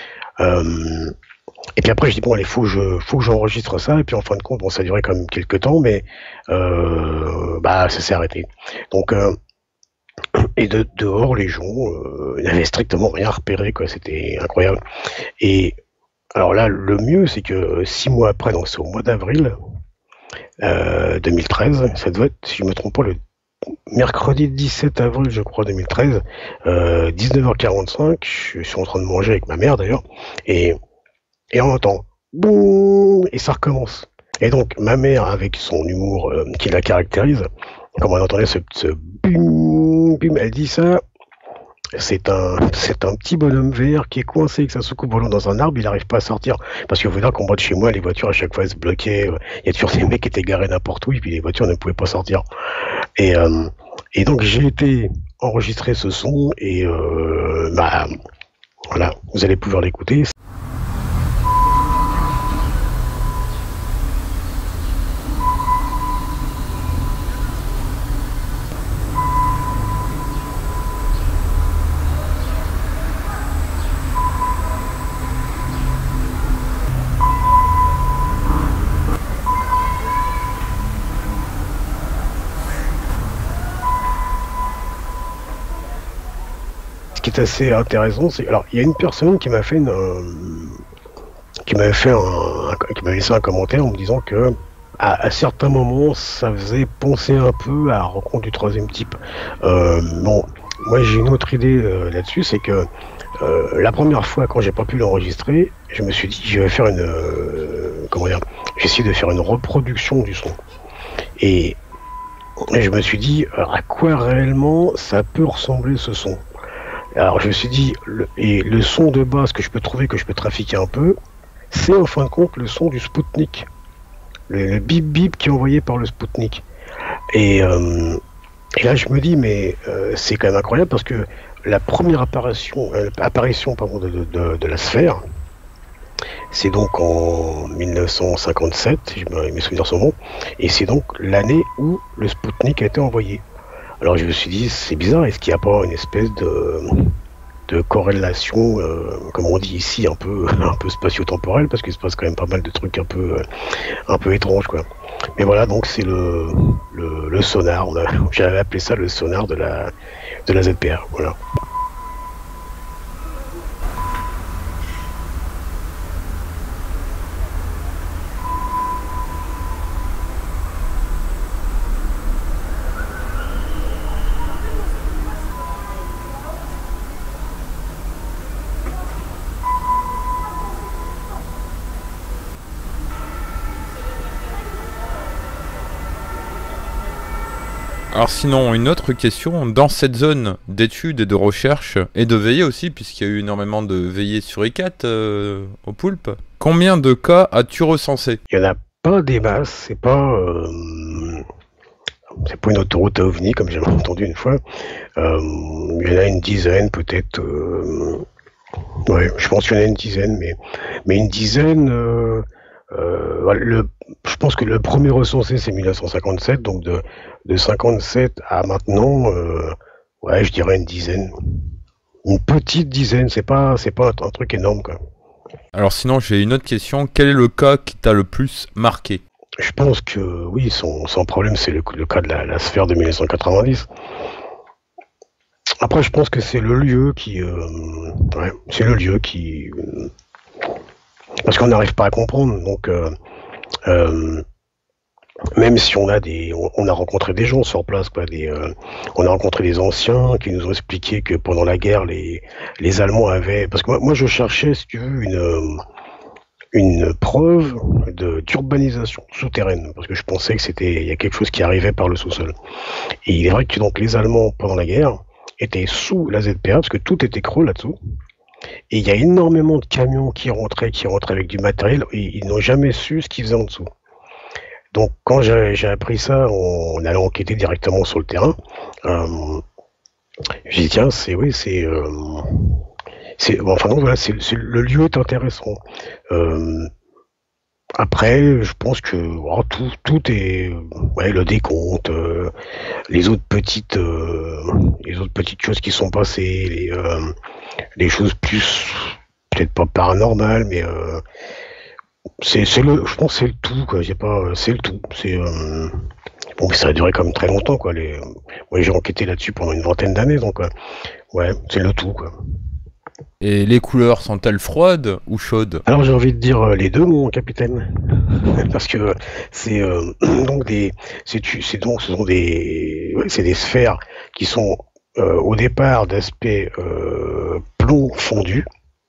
Et puis après, je dis, bon, allez, faut que j'enregistre ça. Et puis en fin de compte, bon, ça durait quand même quelques temps, mais bah, ça s'est arrêté. Donc, et dehors, les gens n'avaient strictement rien repéré, quoi. C'était incroyable. Et alors là, le mieux, c'est que 6 mois après, donc c'est au mois d'avril 2013, ça doit être, si je me trompe pas, le mercredi 17 avril, je crois, 2013, 19h45, je suis en train de manger avec ma mère d'ailleurs, et on entend boum, et ça recommence. Et donc, ma mère, avec son humour qui la caractérise, comme on entendait ce bum, bum, elle dit ça, c'est un petit bonhomme vert qui est coincé avec sa soucoupe volant dans un arbre, il n'arrive pas à sortir. Parce qu'il faut dire qu'en bas de chez moi, les voitures à chaque fois elles se bloquaient. Il y a toujours des mecs qui étaient garés n'importe où et puis les voitures ne pouvaient pas sortir. Et donc j'ai été enregistrer ce son et bah voilà, vous allez pouvoir l'écouter. Ce qui est assez intéressant, c'est alors il y a une personne qui m'a fait qui m'avait laissé un commentaire en me disant que à certains moments ça faisait penser un peu à Rencontre du troisième type. Bon, moi j'ai une autre idée là-dessus, c'est que la première fois quand j'ai pas pu l'enregistrer, je me suis dit je vais faire j'ai essayé de faire une reproduction du son. Et je me suis dit à quoi réellement ça peut ressembler ce son. Alors je me suis dit, le son de base que je peux trouver, que je peux trafiquer un peu, c'est en fin de compte le son du Spoutnik. Le bip bip qui est envoyé par le Spoutnik. Et Et là, je me dis, mais c'est quand même incroyable parce que la première apparition pardon, de la sphère, c'est donc en 1957, si mes souvenirs sont bons, et c'est donc l'année où le Spoutnik a été envoyé. Alors je me suis dit, c'est bizarre, est-ce qu'il n'y a pas une espèce de corrélation, comme on dit ici, un peu, un peu spatio-temporelle, parce qu'il se passe quand même pas mal de trucs un peu étranges, quoi. Mais voilà, donc c'est le sonar, j'avais appelé ça le sonar de la ZPR, voilà. Alors sinon, une autre question, dans cette zone d'études et de recherche, et de veillée aussi, puisqu'il y a eu énormément de veillées sur ICAT au poulpe, combien de cas as-tu recensé? Il n'y en a pas des masses, c'est pas une autoroute à OVNI, comme j'avais entendu une fois. Il y en a une dizaine, peut-être. Ouais, je pense qu'il y en a une dizaine, mais une dizaine. Je pense que le premier recensé, c'est 1957, donc de 57 à maintenant, ouais, je dirais une dizaine. Une petite dizaine, c'est pas un truc énorme, quoi. Alors sinon, j'ai une autre question, quel est le cas qui t'a le plus marqué? Je pense que oui, son problème, c'est le cas de la sphère de 1990. Après, je pense que c'est le lieu ouais, c'est le lieu qui, parce qu'on n'arrive pas à comprendre. Donc, euh, même si on a rencontré des gens sur place, quoi, on a rencontré des anciens qui nous ont expliqué que pendant la guerre, les Allemands avaient, parce que moi je cherchais, si tu veux, une preuve d'urbanisation souterraine, parce que je pensais que il y a quelque chose qui arrivait par le sous-sol. Et il est vrai que donc les Allemands pendant la guerre étaient sous la ZPA, parce que tout était creux là-dessous. Et il y a énormément de camions qui rentraient avec du matériel, et ils n'ont jamais su ce qu'ils faisaient en dessous. Donc quand j'ai appris ça, on allait enquêter directement sur le terrain. J'ai dit tiens, enfin donc voilà, le lieu est intéressant. Euh, Après, je pense que tout est, ouais, le décompte, les autres petites choses qui sont passées, les choses plus peut-être pas paranormales, mais je pense que c'est le tout, quoi. J'ai pas, c'est le tout. Bon, ça a duré quand même très longtemps, quoi. Ouais, j'ai enquêté là-dessus pendant une vingtaine d'années, donc ouais, c'est le tout, quoi. Et les couleurs sont-elles froides ou chaudes? Alors j'ai envie de dire les deux, mon capitaine, parce que c'est donc ce sont c'est des sphères qui sont au départ d'aspect plomb fondu.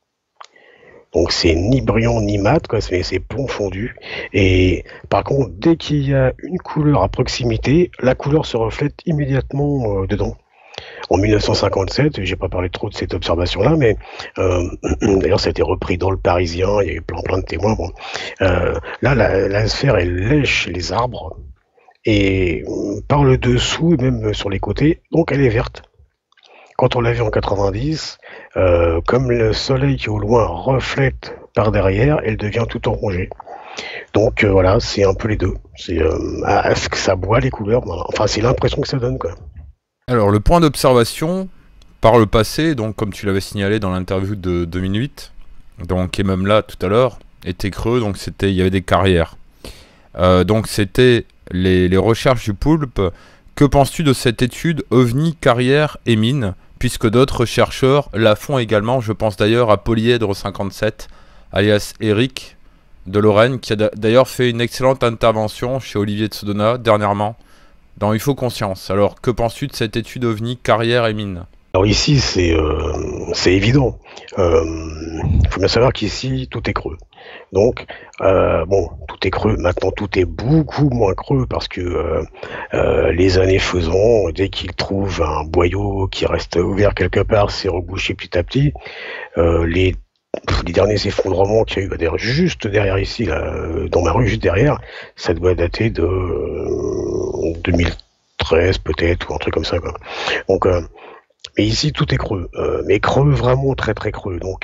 Donc c'est ni brillant ni mat, quoi, c'est plomb fondu. Et par contre, dès qu'il y a une couleur à proximité, la couleur se reflète immédiatement dedans. En 1957, j'ai pas parlé trop de cette observation-là, mais d'ailleurs ça a été repris dans le Parisien, il y a eu plein de témoins. Bon. Là, la sphère, elle lèche les arbres, et par le dessous, et même sur les côtés, donc elle est verte. Quand on l'a vu en 90, comme le soleil qui au loin reflète par derrière, elle devient tout orangée. Donc voilà, c'est un peu les deux. Est-ce que ça boit les couleurs? Enfin, c'est l'impression que ça donne, quoi. Alors le point d'observation, par le passé, donc comme tu l'avais signalé dans l'interview de 2008, donc et même là tout à l'heure, était creux, donc il y avait des carrières. Donc c'était les recherches du poulpe. Que penses-tu de cette étude OVNI carrière et mine, puisque d'autres chercheurs la font également? Je pense d'ailleurs à Polyèdre 57, alias Eric de Lorraine, qui a d'ailleurs fait une excellente intervention chez Olivier Tsodona dernièrement dans UFO Conscience. Alors que penses-tu de cette étude OVNI carrière et mine? Alors ici, c'est évident. Il faut bien savoir qu'ici, tout est creux. Donc, bon, tout est creux. Maintenant, tout est beaucoup moins creux parce que les années faisant, dès qu'ils trouvent un boyau qui reste ouvert quelque part, c'est rebouché petit à petit. Les derniers effondrements qu'il y a eu d'ailleurs juste derrière ici, là, dans ma rue, juste derrière, ça doit dater de 2013, 13 peut-être, ou un truc comme ça, quoi. Donc, mais ici, tout est creux, mais creux vraiment très très creux. Donc,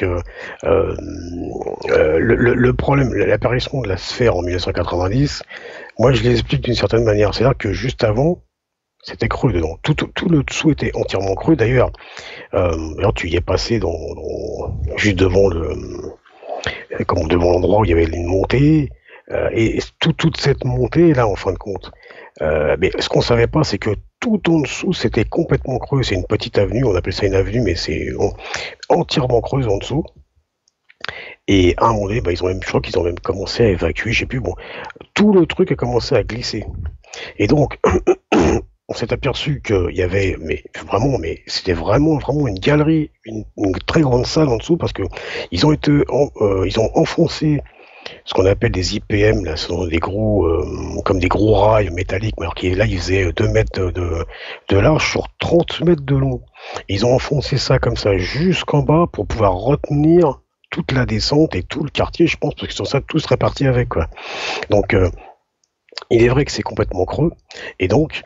le problème, l'apparition de la sphère en 1990, moi je l'explique d'une certaine manière. C'est-à-dire que juste avant, c'était creux dedans. Tout le dessous était entièrement creux. D'ailleurs, tu y es passé juste devant devant l'endroit où il y avait une montée, et toute cette montée là, en fin de compte. Mais ce qu'on savait pas, c'est que tout en dessous, c'était complètement creux. C'est une petite avenue, on appelle ça une avenue, mais c'est entièrement creuse en dessous. Et à un moment donné, je crois qu'ils ont même commencé à évacuer, je sais plus, bon, tout le truc a commencé à glisser. Et donc, on s'est aperçu qu'il y avait, mais c'était vraiment une galerie, une très grande salle en dessous, parce que ils ont enfoncé ce qu'on appelle des IPM, là, ce sont des gros, comme des gros rails métalliques, mais alors là, ils faisaient 2 mètres de large sur 30 mètres de long. Ils ont enfoncé ça comme ça jusqu'en bas pour pouvoir retenir toute la descente et tout le quartier, je pense, parce qu'ils sont ça tous répartis avec, quoi. Donc, il est vrai que c'est complètement creux, et donc,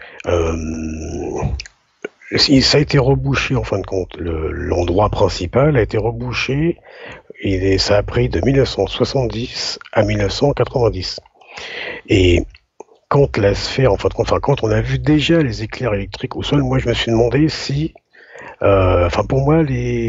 ça a été rebouché en fin de compte. L'endroit principal a été rebouché, et ça a pris de 1970 à 1990. Et quand la sphère, quand on a vu déjà les éclairs électriques au sol, moi je me suis demandé si, pour moi,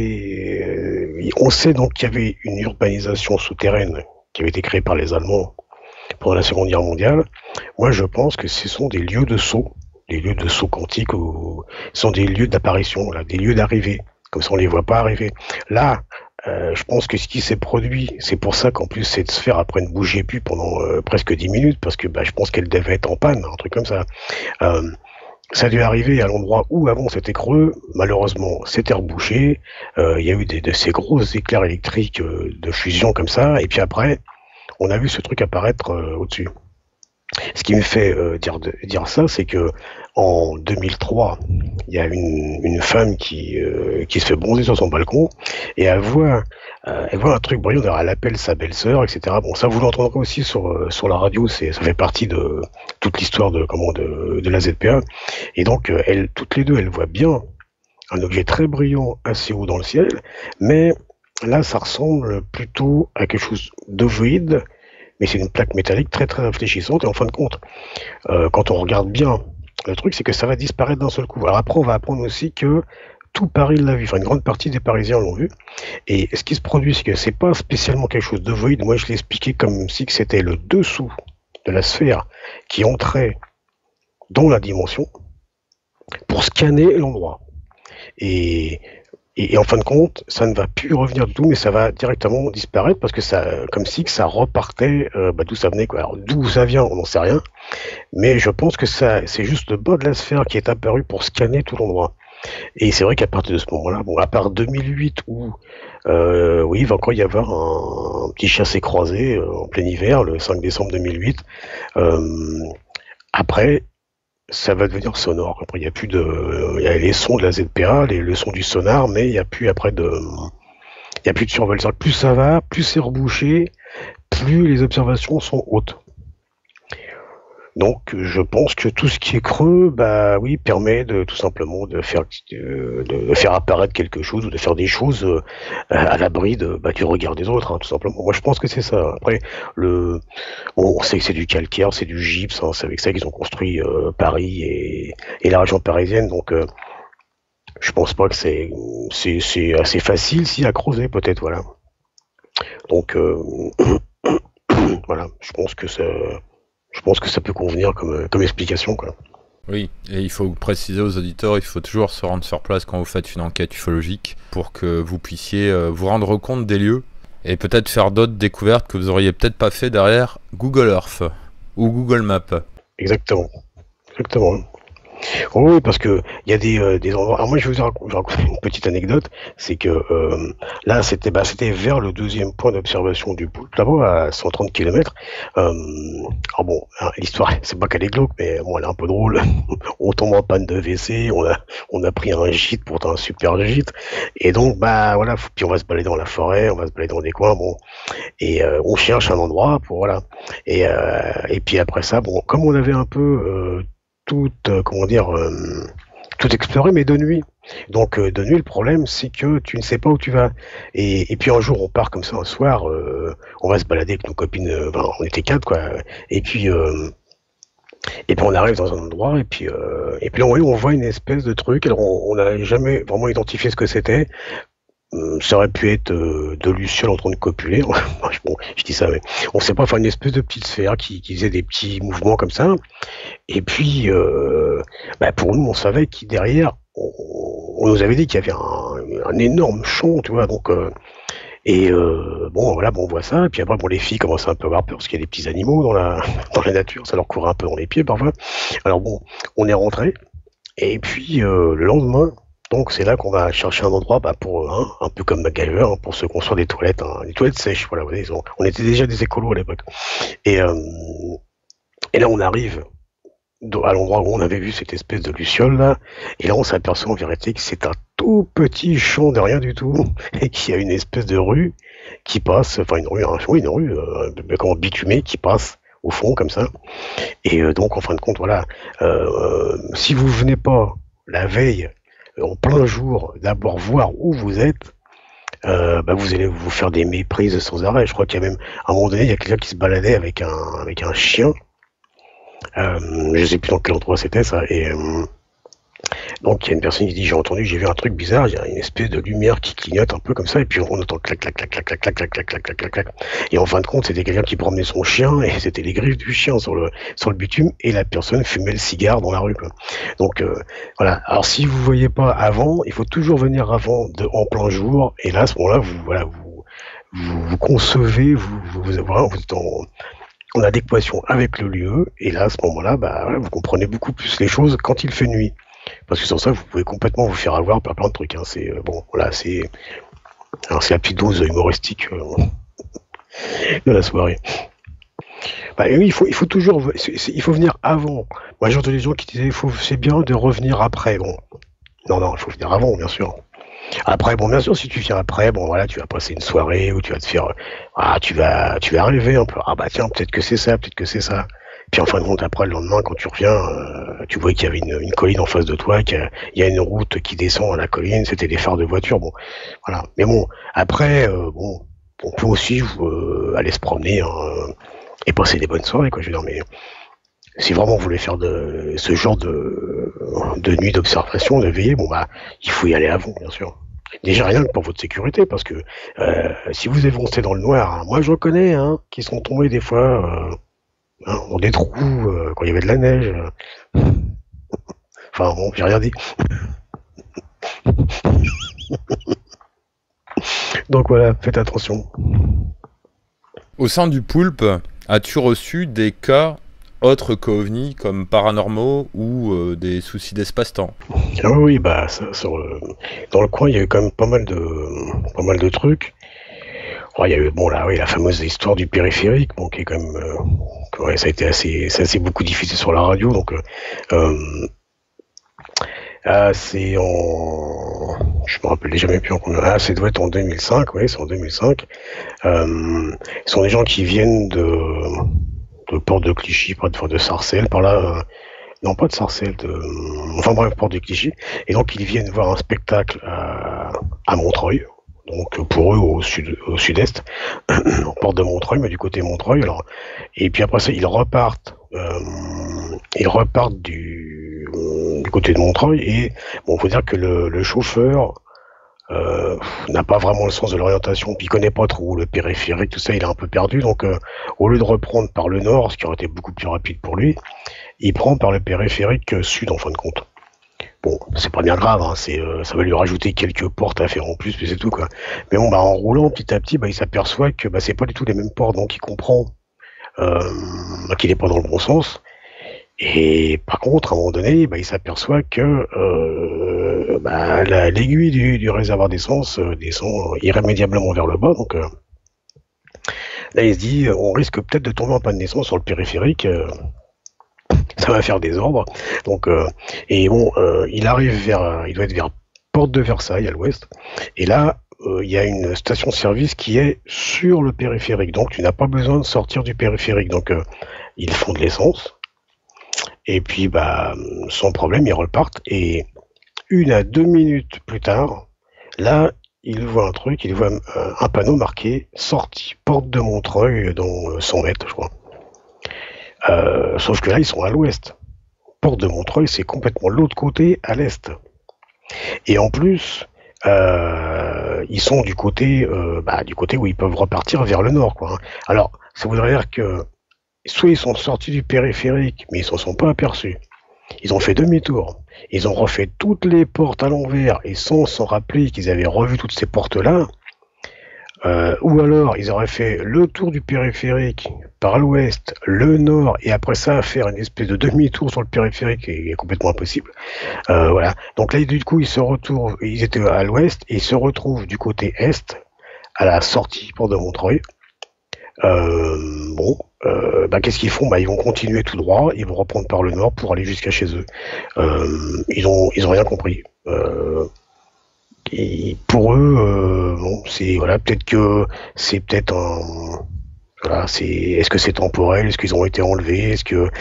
on sait donc qu'il y avait une urbanisation souterraine qui avait été créée par les Allemands pendant la Seconde Guerre mondiale. Moi je pense que ce sont des lieux de saut, des lieux de saut quantique, ce sont des lieux d'apparition, là, des lieux d'arrivée. Comme ça on les voit pas arriver. Là, je pense que ce qui s'est produit, c'est pour ça qu'en plus cette sphère après ne bougeait plus pendant presque 10 minutes, parce que je pense qu'elle devait être en panne, un truc comme ça. Ça a dû arriver à l'endroit où avant c'était creux, malheureusement c'était rebouché, il y a eu de ces gros éclairs électriques de fusion comme ça, et puis après, on a vu ce truc apparaître au-dessus. Ce qui me fait dire ça, c'est que en 2003, il y a une femme qui se fait bronzer sur son balcon, et elle voit un truc brillant, elle appelle sa belle-sœur, etc. Bon, ça vous l'entendrez aussi sur la radio, ça fait partie de toute l'histoire de la ZPA. Et donc, toutes les deux, elles voient bien un objet très brillant assez haut dans le ciel, mais là, ça ressemble plutôt à quelque chose d'ovoïde, mais c'est une plaque métallique très très réfléchissante, et en fin de compte, quand on regarde bien, le truc c'est que ça va disparaître d'un seul coup. Alors après on va apprendre aussi que tout Paris l'a vu, une grande partie des Parisiens l'ont vu, et ce qui se produit c'est que c'est pas spécialement quelque chose d'ovoïde, moi je l'ai expliqué comme si que c'était le dessous de la sphère qui entrait dans la dimension pour scanner l'endroit. Et en fin de compte, ça ne va plus revenir du tout, mais ça va directement disparaître parce que comme si que ça repartait d'où ça venait, quoi. Alors, d'où ça vient, on n'en sait rien, mais je pense que c'est juste le bas de la sphère qui est apparu pour scanner tout l'endroit. Et c'est vrai qu'à partir de ce moment-là, à part 2008 où, il va encore y avoir un petit chassé-croisé en plein hiver, le 5 décembre 2008. Après, ça va devenir sonore. Après, il y a les sons de la ZPA, le son du sonar, mais il y a plus de survol. Plus ça va, plus c'est rebouché, plus les observations sont hautes. Donc, je pense que tout ce qui est creux, permet tout simplement de faire apparaître quelque chose ou de faire des choses à l'abri du regard des autres, tout simplement. Moi, je pense que c'est ça. Après, on sait que c'est du calcaire, c'est du gypse, c'est avec ça qu'ils ont construit Paris et la région parisienne. Donc, je pense pas que c'est assez facile à creuser, peut-être, voilà. Donc, voilà, je pense que ça peut convenir comme explication, quoi. Oui, et il faut préciser aux auditeurs, il faut toujours se rendre sur place quand vous faites une enquête ufologique pour que vous puissiez vous rendre compte des lieux et peut-être faire d'autres découvertes que vous auriez peut-être pas fait derrière Google Earth ou Google Maps. Exactement. Oui, parce que il y a des endroits. Alors moi, je vais vous raconter une petite anecdote, c'est que là, c'était vers le deuxième point d'observation du pôle, là-bas à 130 km. L'histoire, c'est pas qu'elle est glauque, mais bon, elle est un peu drôle. On tombe en panne de WC, on a pris un gîte, pourtant un super gîte, et donc voilà. Puis on va se balader dans la forêt, on va se balader dans des coins, et on cherche un endroit pour voilà. Et puis après ça, comme on avait un peu comment dire, tout explorer, mais de nuit. Donc de nuit, le problème, c'est que tu ne sais pas où tu vas. Et puis un jour, on part comme ça un soir, on va se balader avec nos copines, on était 4, quoi. Et puis, euh, et puis on arrive dans un endroit, et puis on voit une espèce de truc. Alors on n'a jamais vraiment identifié ce que c'était. Ça aurait pu être de lucioles en train de copuler. Bon, je dis ça, mais on sait pas, enfin une espèce de petite sphère qui faisait des petits mouvements comme ça. Et puis, pour nous, on savait qu'il derrière, on nous avait dit qu'il y avait un énorme champ, tu vois. Donc, bon, voilà, bon, on voit ça. Et puis après, bon, les filles commencent un peu à avoir peur parce qu'il y a des petits animaux dans la dans la nature. Ça leur court un peu dans les pieds parfois. Alors bon, on est rentré. Et puis le lendemain. Donc c'est là qu'on va chercher un endroit pour un peu comme MacGyver, pour se construire des toilettes, des toilettes sèches. Voilà, vous voyez, on était déjà des écolos à l'époque. Et, euh, et là on arrive à l'endroit où on avait vu cette espèce de luciole là, et là on s'aperçoit en vérité que c'est un tout petit champ de rien du tout, et qu'il y a une espèce de rue qui passe, enfin une rue, comment bitumée qui passe au fond comme ça. Et donc en fin de compte, voilà, si vous venez pas la veille en plein jour, d'abord voir où vous êtes, vous allez vous faire des méprises sans arrêt. Je crois qu'il y a même, à un moment donné, il y a quelqu'un qui se baladait avec un chien. Je sais plus dans quel endroit c'était ça. Et donc il y a une personne qui dit j'ai vu un truc bizarre, il y a une espèce de lumière qui clignote un peu comme ça, et puis on entend clac clac clac clac clac clac clac clac clac clac clac clac. Et en fin de compte, c'était quelqu'un qui promenait son chien, et c'était les griffes du chien sur le bitume, et la personne fumait le cigare dans la rue, quoi. Donc voilà. Alors si vous voyez pas avant, il faut toujours venir avant en plein jour, et là à ce moment-là, vous concevez, vous êtes en adéquation avec le lieu, et là à ce moment-là, vous comprenez beaucoup plus les choses quand il fait nuit. Parce que sans ça, vous pouvez complètement vous faire avoir par plein de trucs. Hein. C'est bon, voilà, c'est la petite dose humoristique de la soirée. Oui, il faut toujours, il faut venir avant. Moi, j'ai entendu des gens qui disaient, c'est bien de revenir après. Bon, non, il faut venir avant, bien sûr. Après, bon, bien sûr, si tu viens après, bon, voilà, tu vas passer une soirée où tu vas te faire, tu vas rêver un peu. Ah bah tiens, peut-être que c'est ça, peut-être que c'est ça. Puis en fin de compte, après, le lendemain, quand tu reviens, tu vois qu'il y avait une colline en face de toi, qu'il y a une route qui descend à la colline, c'était des phares de voiture, bon, voilà. Mais bon, après, on peut aussi aller se promener et passer des bonnes soirées, quoi. Je veux dire, mais si vraiment vous voulez faire ce genre de nuit d'observation, de veillée, il faut y aller avant, bien sûr. Déjà rien que pour votre sécurité, parce que si vous évoncez dans le noir, moi je reconnais qui sont tombés des fois dans des trous quand il y avait de la neige. Enfin bon, j'ai rien dit. Donc voilà, faites attention. Au sein du Poulpe, as-tu reçu des cas autres qu'OVNI, comme paranormaux ou des soucis d'espace-temps? Ah oui, dans le coin, il y a eu quand même pas mal de trucs. Il y a eu la fameuse histoire du périphérique, qui est quand même ça a été assez beaucoup diffusé sur la radio, donc c'est je me rappelle jamais plus en combien. Ça doit être en 2005, oui, c'est en 2005. Ce sont des gens qui viennent de Porte de Clichy, de Sarcelles, par là. Non, pas de Sarcelles, Porte de Clichy. Et donc ils viennent voir un spectacle à Montreuil. Donc pour eux au sud-est, porte de Montreuil, mais du côté Montreuil. Alors, et puis après ça, ils repartent du côté de Montreuil. Et bon, faut dire que le chauffeur n'a pas vraiment le sens de l'orientation, puis il connaît pas trop le périphérique, tout ça, il est un peu perdu. Donc au lieu de reprendre par le nord, ce qui aurait été beaucoup plus rapide pour lui, il prend par le périphérique sud en fin de compte. Bon, c'est pas bien grave, ça va lui rajouter quelques portes à faire en plus, mais c'est tout, quoi. Mais bon, en roulant petit à petit, il s'aperçoit que c'est pas du tout les mêmes portes, donc il comprend qu'il est pas dans le bon sens. Et par contre, à un moment donné, il s'aperçoit que l'aiguille du réservoir d'essence descend irrémédiablement vers le bas, donc là il se dit, on risque peut-être de tomber en panne d'essence sur le périphérique. Ça va faire des ordres. Donc, il doit être vers Porte de Versailles à l'ouest. Et là, il y a une station-service qui est sur le périphérique. Donc, tu n'as pas besoin de sortir du périphérique. Donc, ils font de l'essence. Et puis, sans problème, ils repartent. Et 1 à 2 minutes plus tard, là, il voit un truc, il voit un panneau marqué sortie porte de Montreuil dans 100 mètres, je crois. Sauf que là, ils sont à l'ouest. Porte de Montreuil, c'est complètement l'autre côté, à l'est. Et en plus, ils sont du côté où ils peuvent repartir vers le nord, quoi. Alors, ça voudrait dire que soit ils sont sortis du périphérique, mais ils s'en sont pas aperçus. Ils ont fait demi-tour. Ils ont refait toutes les portes à l'envers et sans s'en rappeler qu'ils avaient revu toutes ces portes-là. Ou alors, ils auraient fait le tour du périphérique par l'ouest, le nord, et après ça, faire une espèce de demi-tour sur le périphérique est complètement impossible. Voilà. Donc là, du coup, ils étaient à l'ouest et ils se retrouvent du côté est, à la sortie porte de Montreuil. Qu'est-ce qu'ils font? Ils vont continuer tout droit, ils vont reprendre par le nord pour aller jusqu'à chez eux. Ils ont rien compris. Et pour eux, peut-être que c'est peut-être un, voilà, est-ce que c'est temporel? Est-ce qu'ils ont été enlevés? Est-ce que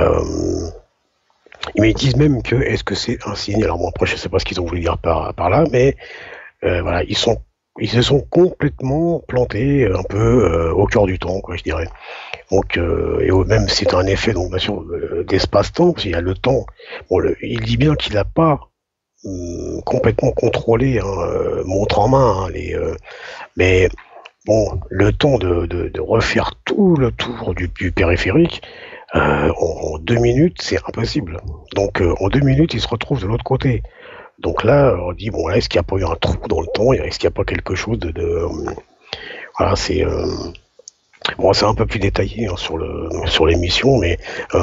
ils disent même que est-ce que c'est un signe? Alors après je sais pas ce qu'ils ont voulu dire par là, mais voilà, ils se sont complètement plantés un peu au cœur du temps, quoi, je dirais. Donc, et même c'est un effet, donc bien sûr, d'espace-temps, parce qu'il y a le temps. Bon, il dit bien qu'il n'a pas complètement contrôlé, montre en main, mais bon, le temps de refaire tout le tour du périphérique, en 2 minutes, c'est impossible. Donc, en 2 minutes, il se retrouve de l'autre côté. Donc là, on dit, bon, est-ce qu'il n'y a pas eu un trou dans le temps? Est-ce qu'il n'y a pas quelque chose voilà, c'est un peu plus détaillé sur l'émission, mais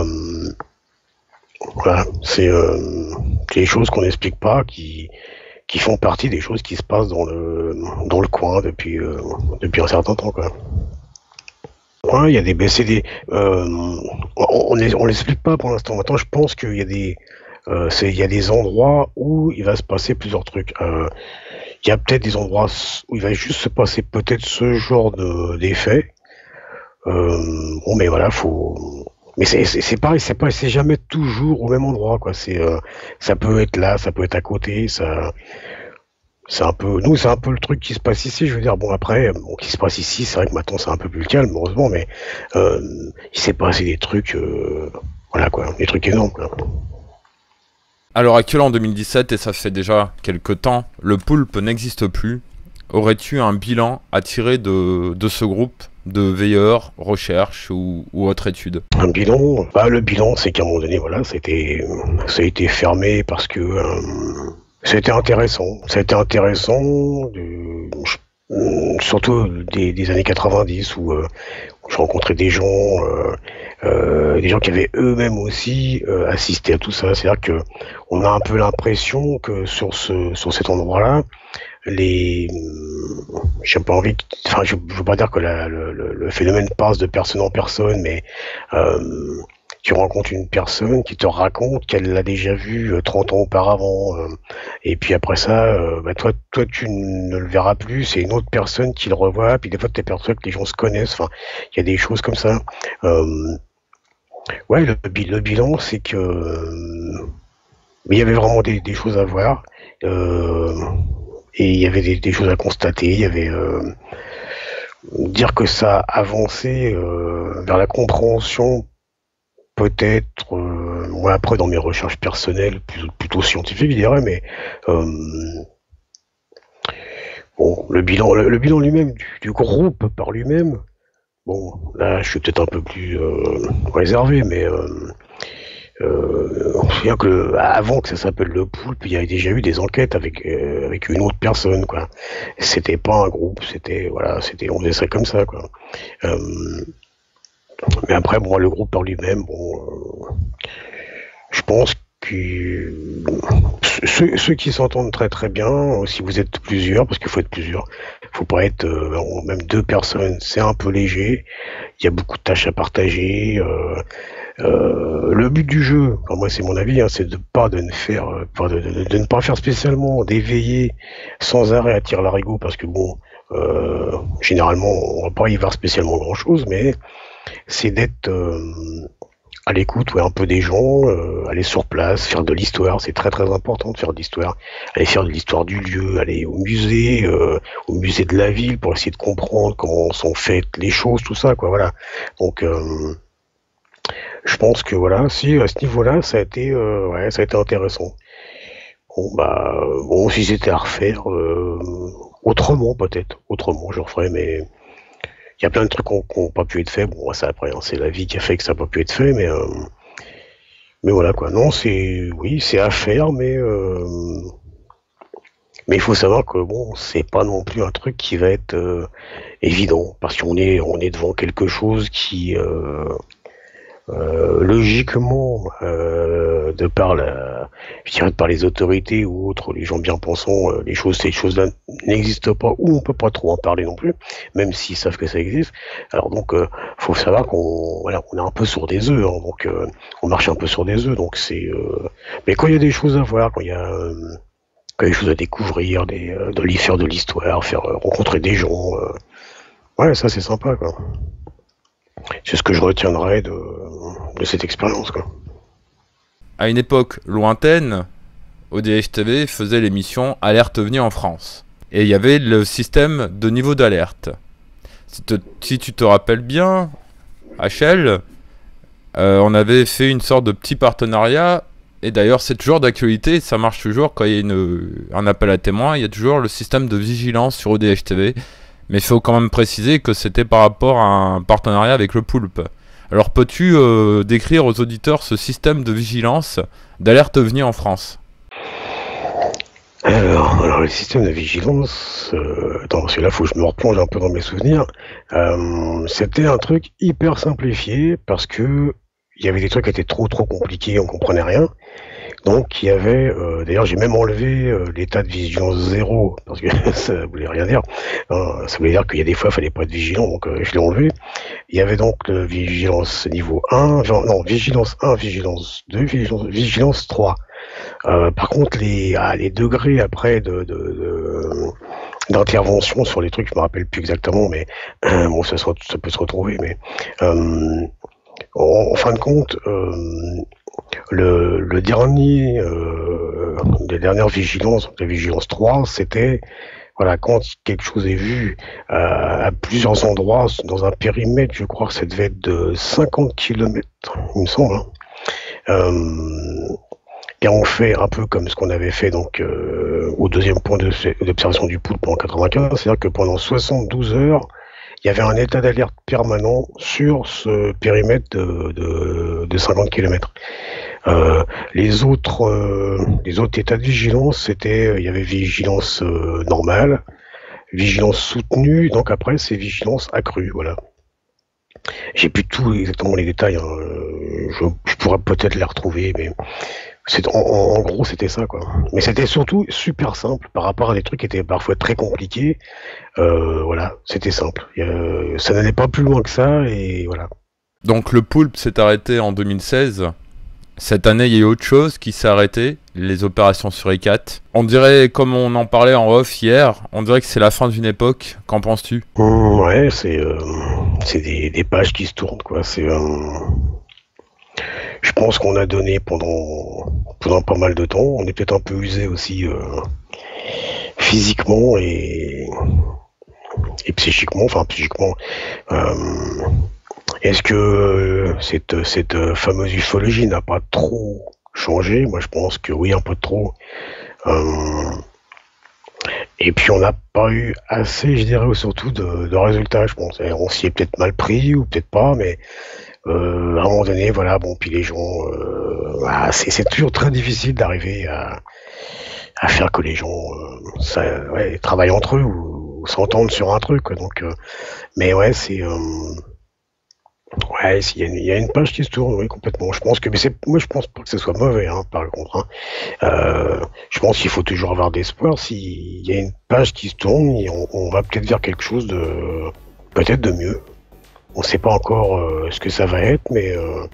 voilà, c'est des choses qu'on n'explique pas, qui font partie des choses qui se passent dans le coin depuis un certain temps, quoi. Ouais, il y a des BCD. On l'explique pas pour l'instant. Maintenant, je pense qu'il y a il y a des endroits où il va se passer plusieurs trucs. Il y a peut-être des endroits où il va juste se passer peut-être ce genre d'effet. Mais voilà, mais c'est pareil, c'est jamais toujours au même endroit, quoi. Ça peut être là, ça peut être à côté, c'est un peu le truc qui se passe ici. Je veux dire, bon après, qui se passe ici, c'est vrai que maintenant c'est un peu plus calme, heureusement, mais il s'est passé des trucs, voilà quoi, des trucs énormes, quoi. Alors actuellement en 2017, et ça fait déjà quelques temps, le poulpe n'existe plus. Aurais-tu un bilan à tirer de ce groupe de veilleurs, recherches ou autres études? Un bilan, le bilan, c'est qu'à un moment donné, voilà, ça a été fermé parce que c'était intéressant. Ça a été intéressant, surtout des années 90 où je rencontrais des gens qui avaient eux-mêmes aussi assisté à tout ça. C'est-à-dire que on a un peu l'impression que sur cet endroit-là, j'ai pas envie, je veux pas dire que le phénomène passe de personne en personne, mais tu rencontres une personne qui te raconte qu'elle l'a déjà vu 30 ans auparavant, et puis après ça, toi tu ne le verras plus, c'est une autre personne qui le revoit, puis des fois tu t'aperçois que les gens se connaissent, enfin, il y a des choses comme ça. Ouais, le bilan, c'est que il y avait vraiment des choses à voir, et il y avait des choses à constater, il y avait dire que ça avançait vers la compréhension, peut-être, moi après dans mes recherches personnelles, plutôt scientifiques, je dirais, mais bon, le bilan lui-même du groupe par lui-même, bon, là je suis peut-être un peu plus réservé, mais bien que avant que ça s'appelle le poulpe, il y avait déjà eu des enquêtes avec une autre personne, quoi. C'était pas un groupe, on faisait ça comme ça, quoi. Mais après, bon, le groupe par lui-même, je pense que ceux qui s'entendent très très bien, si vous êtes plusieurs, parce qu'il faut être plusieurs, faut pas être même 2 personnes, c'est un peu léger. Il y a beaucoup de tâches à partager. Le but du jeu, moi c'est mon avis, c'est de ne pas faire spécialement d'éveiller sans arrêt à tirer l'arigot, parce que bon, généralement on va pas y voir spécialement grand chose, mais c'est d'être à l'écoute, ouais, un peu des gens, aller sur place, faire de l'histoire, c'est très très important de faire de l'histoire. Aller faire de l'histoire du lieu, aller au musée de la ville pour essayer de comprendre comment sont faites les choses, tout ça, quoi, voilà. Donc, je pense que voilà, si à ce niveau-là, ouais, ça a été intéressant. Bon, bah, bon, si c'était à refaire, autrement peut-être, autrement, je referais, mais il y a plein de trucs qui n'ont pas pu être faits. Bon, ça après, hein, c'est la vie qui a fait que ça n'a pas pu être fait, mais voilà quoi. Non, oui, c'est à faire, mais il faut savoir que bon, c'est pas non plus un truc qui va être évident, parce qu'on est devant quelque chose qui logiquement, je dirais de par les autorités ou autres, les gens bien pensants, ces choses-là n'existent pas ou on peut pas trop en parler non plus, même s'ils savent que ça existe. Alors donc, faut savoir voilà, on est un peu sur des œufs, hein, donc on marche un peu sur des œufs, donc mais quand il y a des choses à voir, quand il y a des choses à découvrir, faire de l'histoire, faire rencontrer des gens, ouais, ça c'est sympa quoi. C'est ce que je retiendrai de cette expérience, quoi. À une époque lointaine, ODH-TV faisait l'émission Alerte OVNI en France. Et il y avait le système de niveau d'alerte. Si tu te rappelles bien, HL, on avait fait une sorte de petit partenariat. Et d'ailleurs, c'est toujours d'actualité, ça marche toujours quand il y a un appel à témoins. Il y a toujours le système de vigilance sur ODH-TV. Mais il faut quand même préciser que c'était par rapport à un partenariat avec le Poulpe. Alors peux-tu décrire aux auditeurs ce système de vigilance d'alerte OVNI en France? Alors le système de vigilance, attends, parce que là, faut que je me replonge un peu dans mes souvenirs. C'était un truc hyper simplifié parce que il y avait des trucs qui étaient trop compliqués, on comprenait rien. Donc il y avait, d'ailleurs j'ai même enlevé l'état de vigilance 0 parce que ça voulait rien dire. Ça voulait dire qu'il y a des fois il fallait pas être vigilant, donc je l'ai enlevé. Il y avait donc le vigilance niveau 1, non vigilance 1, vigilance 2, vigilance 3. Par contre les degrés après d'intervention sur les trucs, je me rappelle plus exactement, mais bon ça peut se retrouver, mais en fin de compte. Le dernier, les dernières vigilances, la vigilance 3, c'était voilà, quand quelque chose est vu à plusieurs endroits dans un périmètre, je crois que ça devait être de 50 km, il me semble. Et on fait un peu comme ce qu'on avait fait donc au deuxième point d'observation du Poulpe en 95, c'est-à-dire que pendant 72 heures, il y avait un état d'alerte permanent sur ce périmètre de 50 km. Les autres états de vigilance, il y avait vigilance normale, vigilance soutenue, donc après c'est vigilance accrue, voilà. J'ai plus tout exactement les détails, hein. Je pourrais peut-être les retrouver, mais en gros c'était ça quoi. Mais c'était surtout super simple par rapport à des trucs qui étaient parfois très compliqués. Voilà, c'était simple. Ça n'allait pas plus loin que ça et voilà. Donc le Poulpe s'est arrêté en 2016. Cette année, il y a eu autre chose qui s'est arrêté, les opérations sur ICAT. On dirait, comme on en parlait en off hier, on dirait que c'est la fin d'une époque. Qu'en penses-tu? Ouais, c'est des pages qui se tournent, quoi. Je pense qu'on a donné pendant pas mal de temps. On est peut-être un peu usé aussi physiquement et psychiquement. Enfin, psychiquement. Est-ce que cette fameuse ufologie n'a pas trop changé? Moi, je pense que oui, un peu trop. Et puis, on n'a pas eu assez, je dirais, surtout de résultats, je pense. On s'y est peut-être mal pris ou peut-être pas, mais à un moment donné, voilà, bon, puis les gens, c'est toujours très difficile d'arriver à faire que les gens travaillent entre eux ou s'entendent sur un truc, quoi. Donc, mais ouais, ouais, il y a une page qui se tourne, oui, complètement. Je pense que, moi, je pense pas que ce soit mauvais, hein, par contre. Hein. Je pense qu'il faut toujours avoir d'espoir. S'il y a une page qui se tourne, on va peut-être vers quelque chose peut-être de mieux. On ne sait pas encore ce que ça va être, mais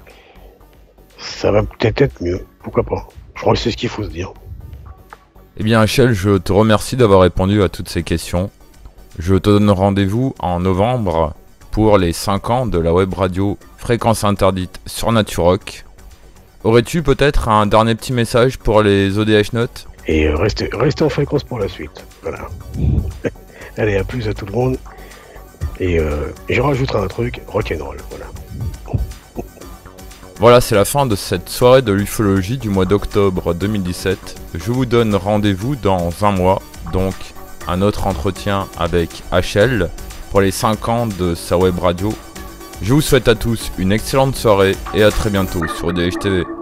ça va peut-être être mieux. Pourquoi pas? Je crois que c'est ce qu'il faut se dire. Eh bien, Michel, je te remercie d'avoir répondu à toutes ces questions. Je te donne rendez-vous en novembre pour les 5 ans de la web radio Fréquence Interdite sur Naturock. Aurais-tu peut-être un dernier petit message pour les ODH Notes? Et restez en fréquence pour la suite. Voilà. Allez, à plus à tout le monde. Et je rajouterai un truc, rock'n'roll, voilà. Voilà, c'est la fin de cette soirée de l'ufologie du mois d'octobre 2017. Je vous donne rendez-vous dans un mois, donc un autre entretien avec HL pour les 5 ans de sa web radio. Je vous souhaite à tous une excellente soirée et à très bientôt sur ODH TV.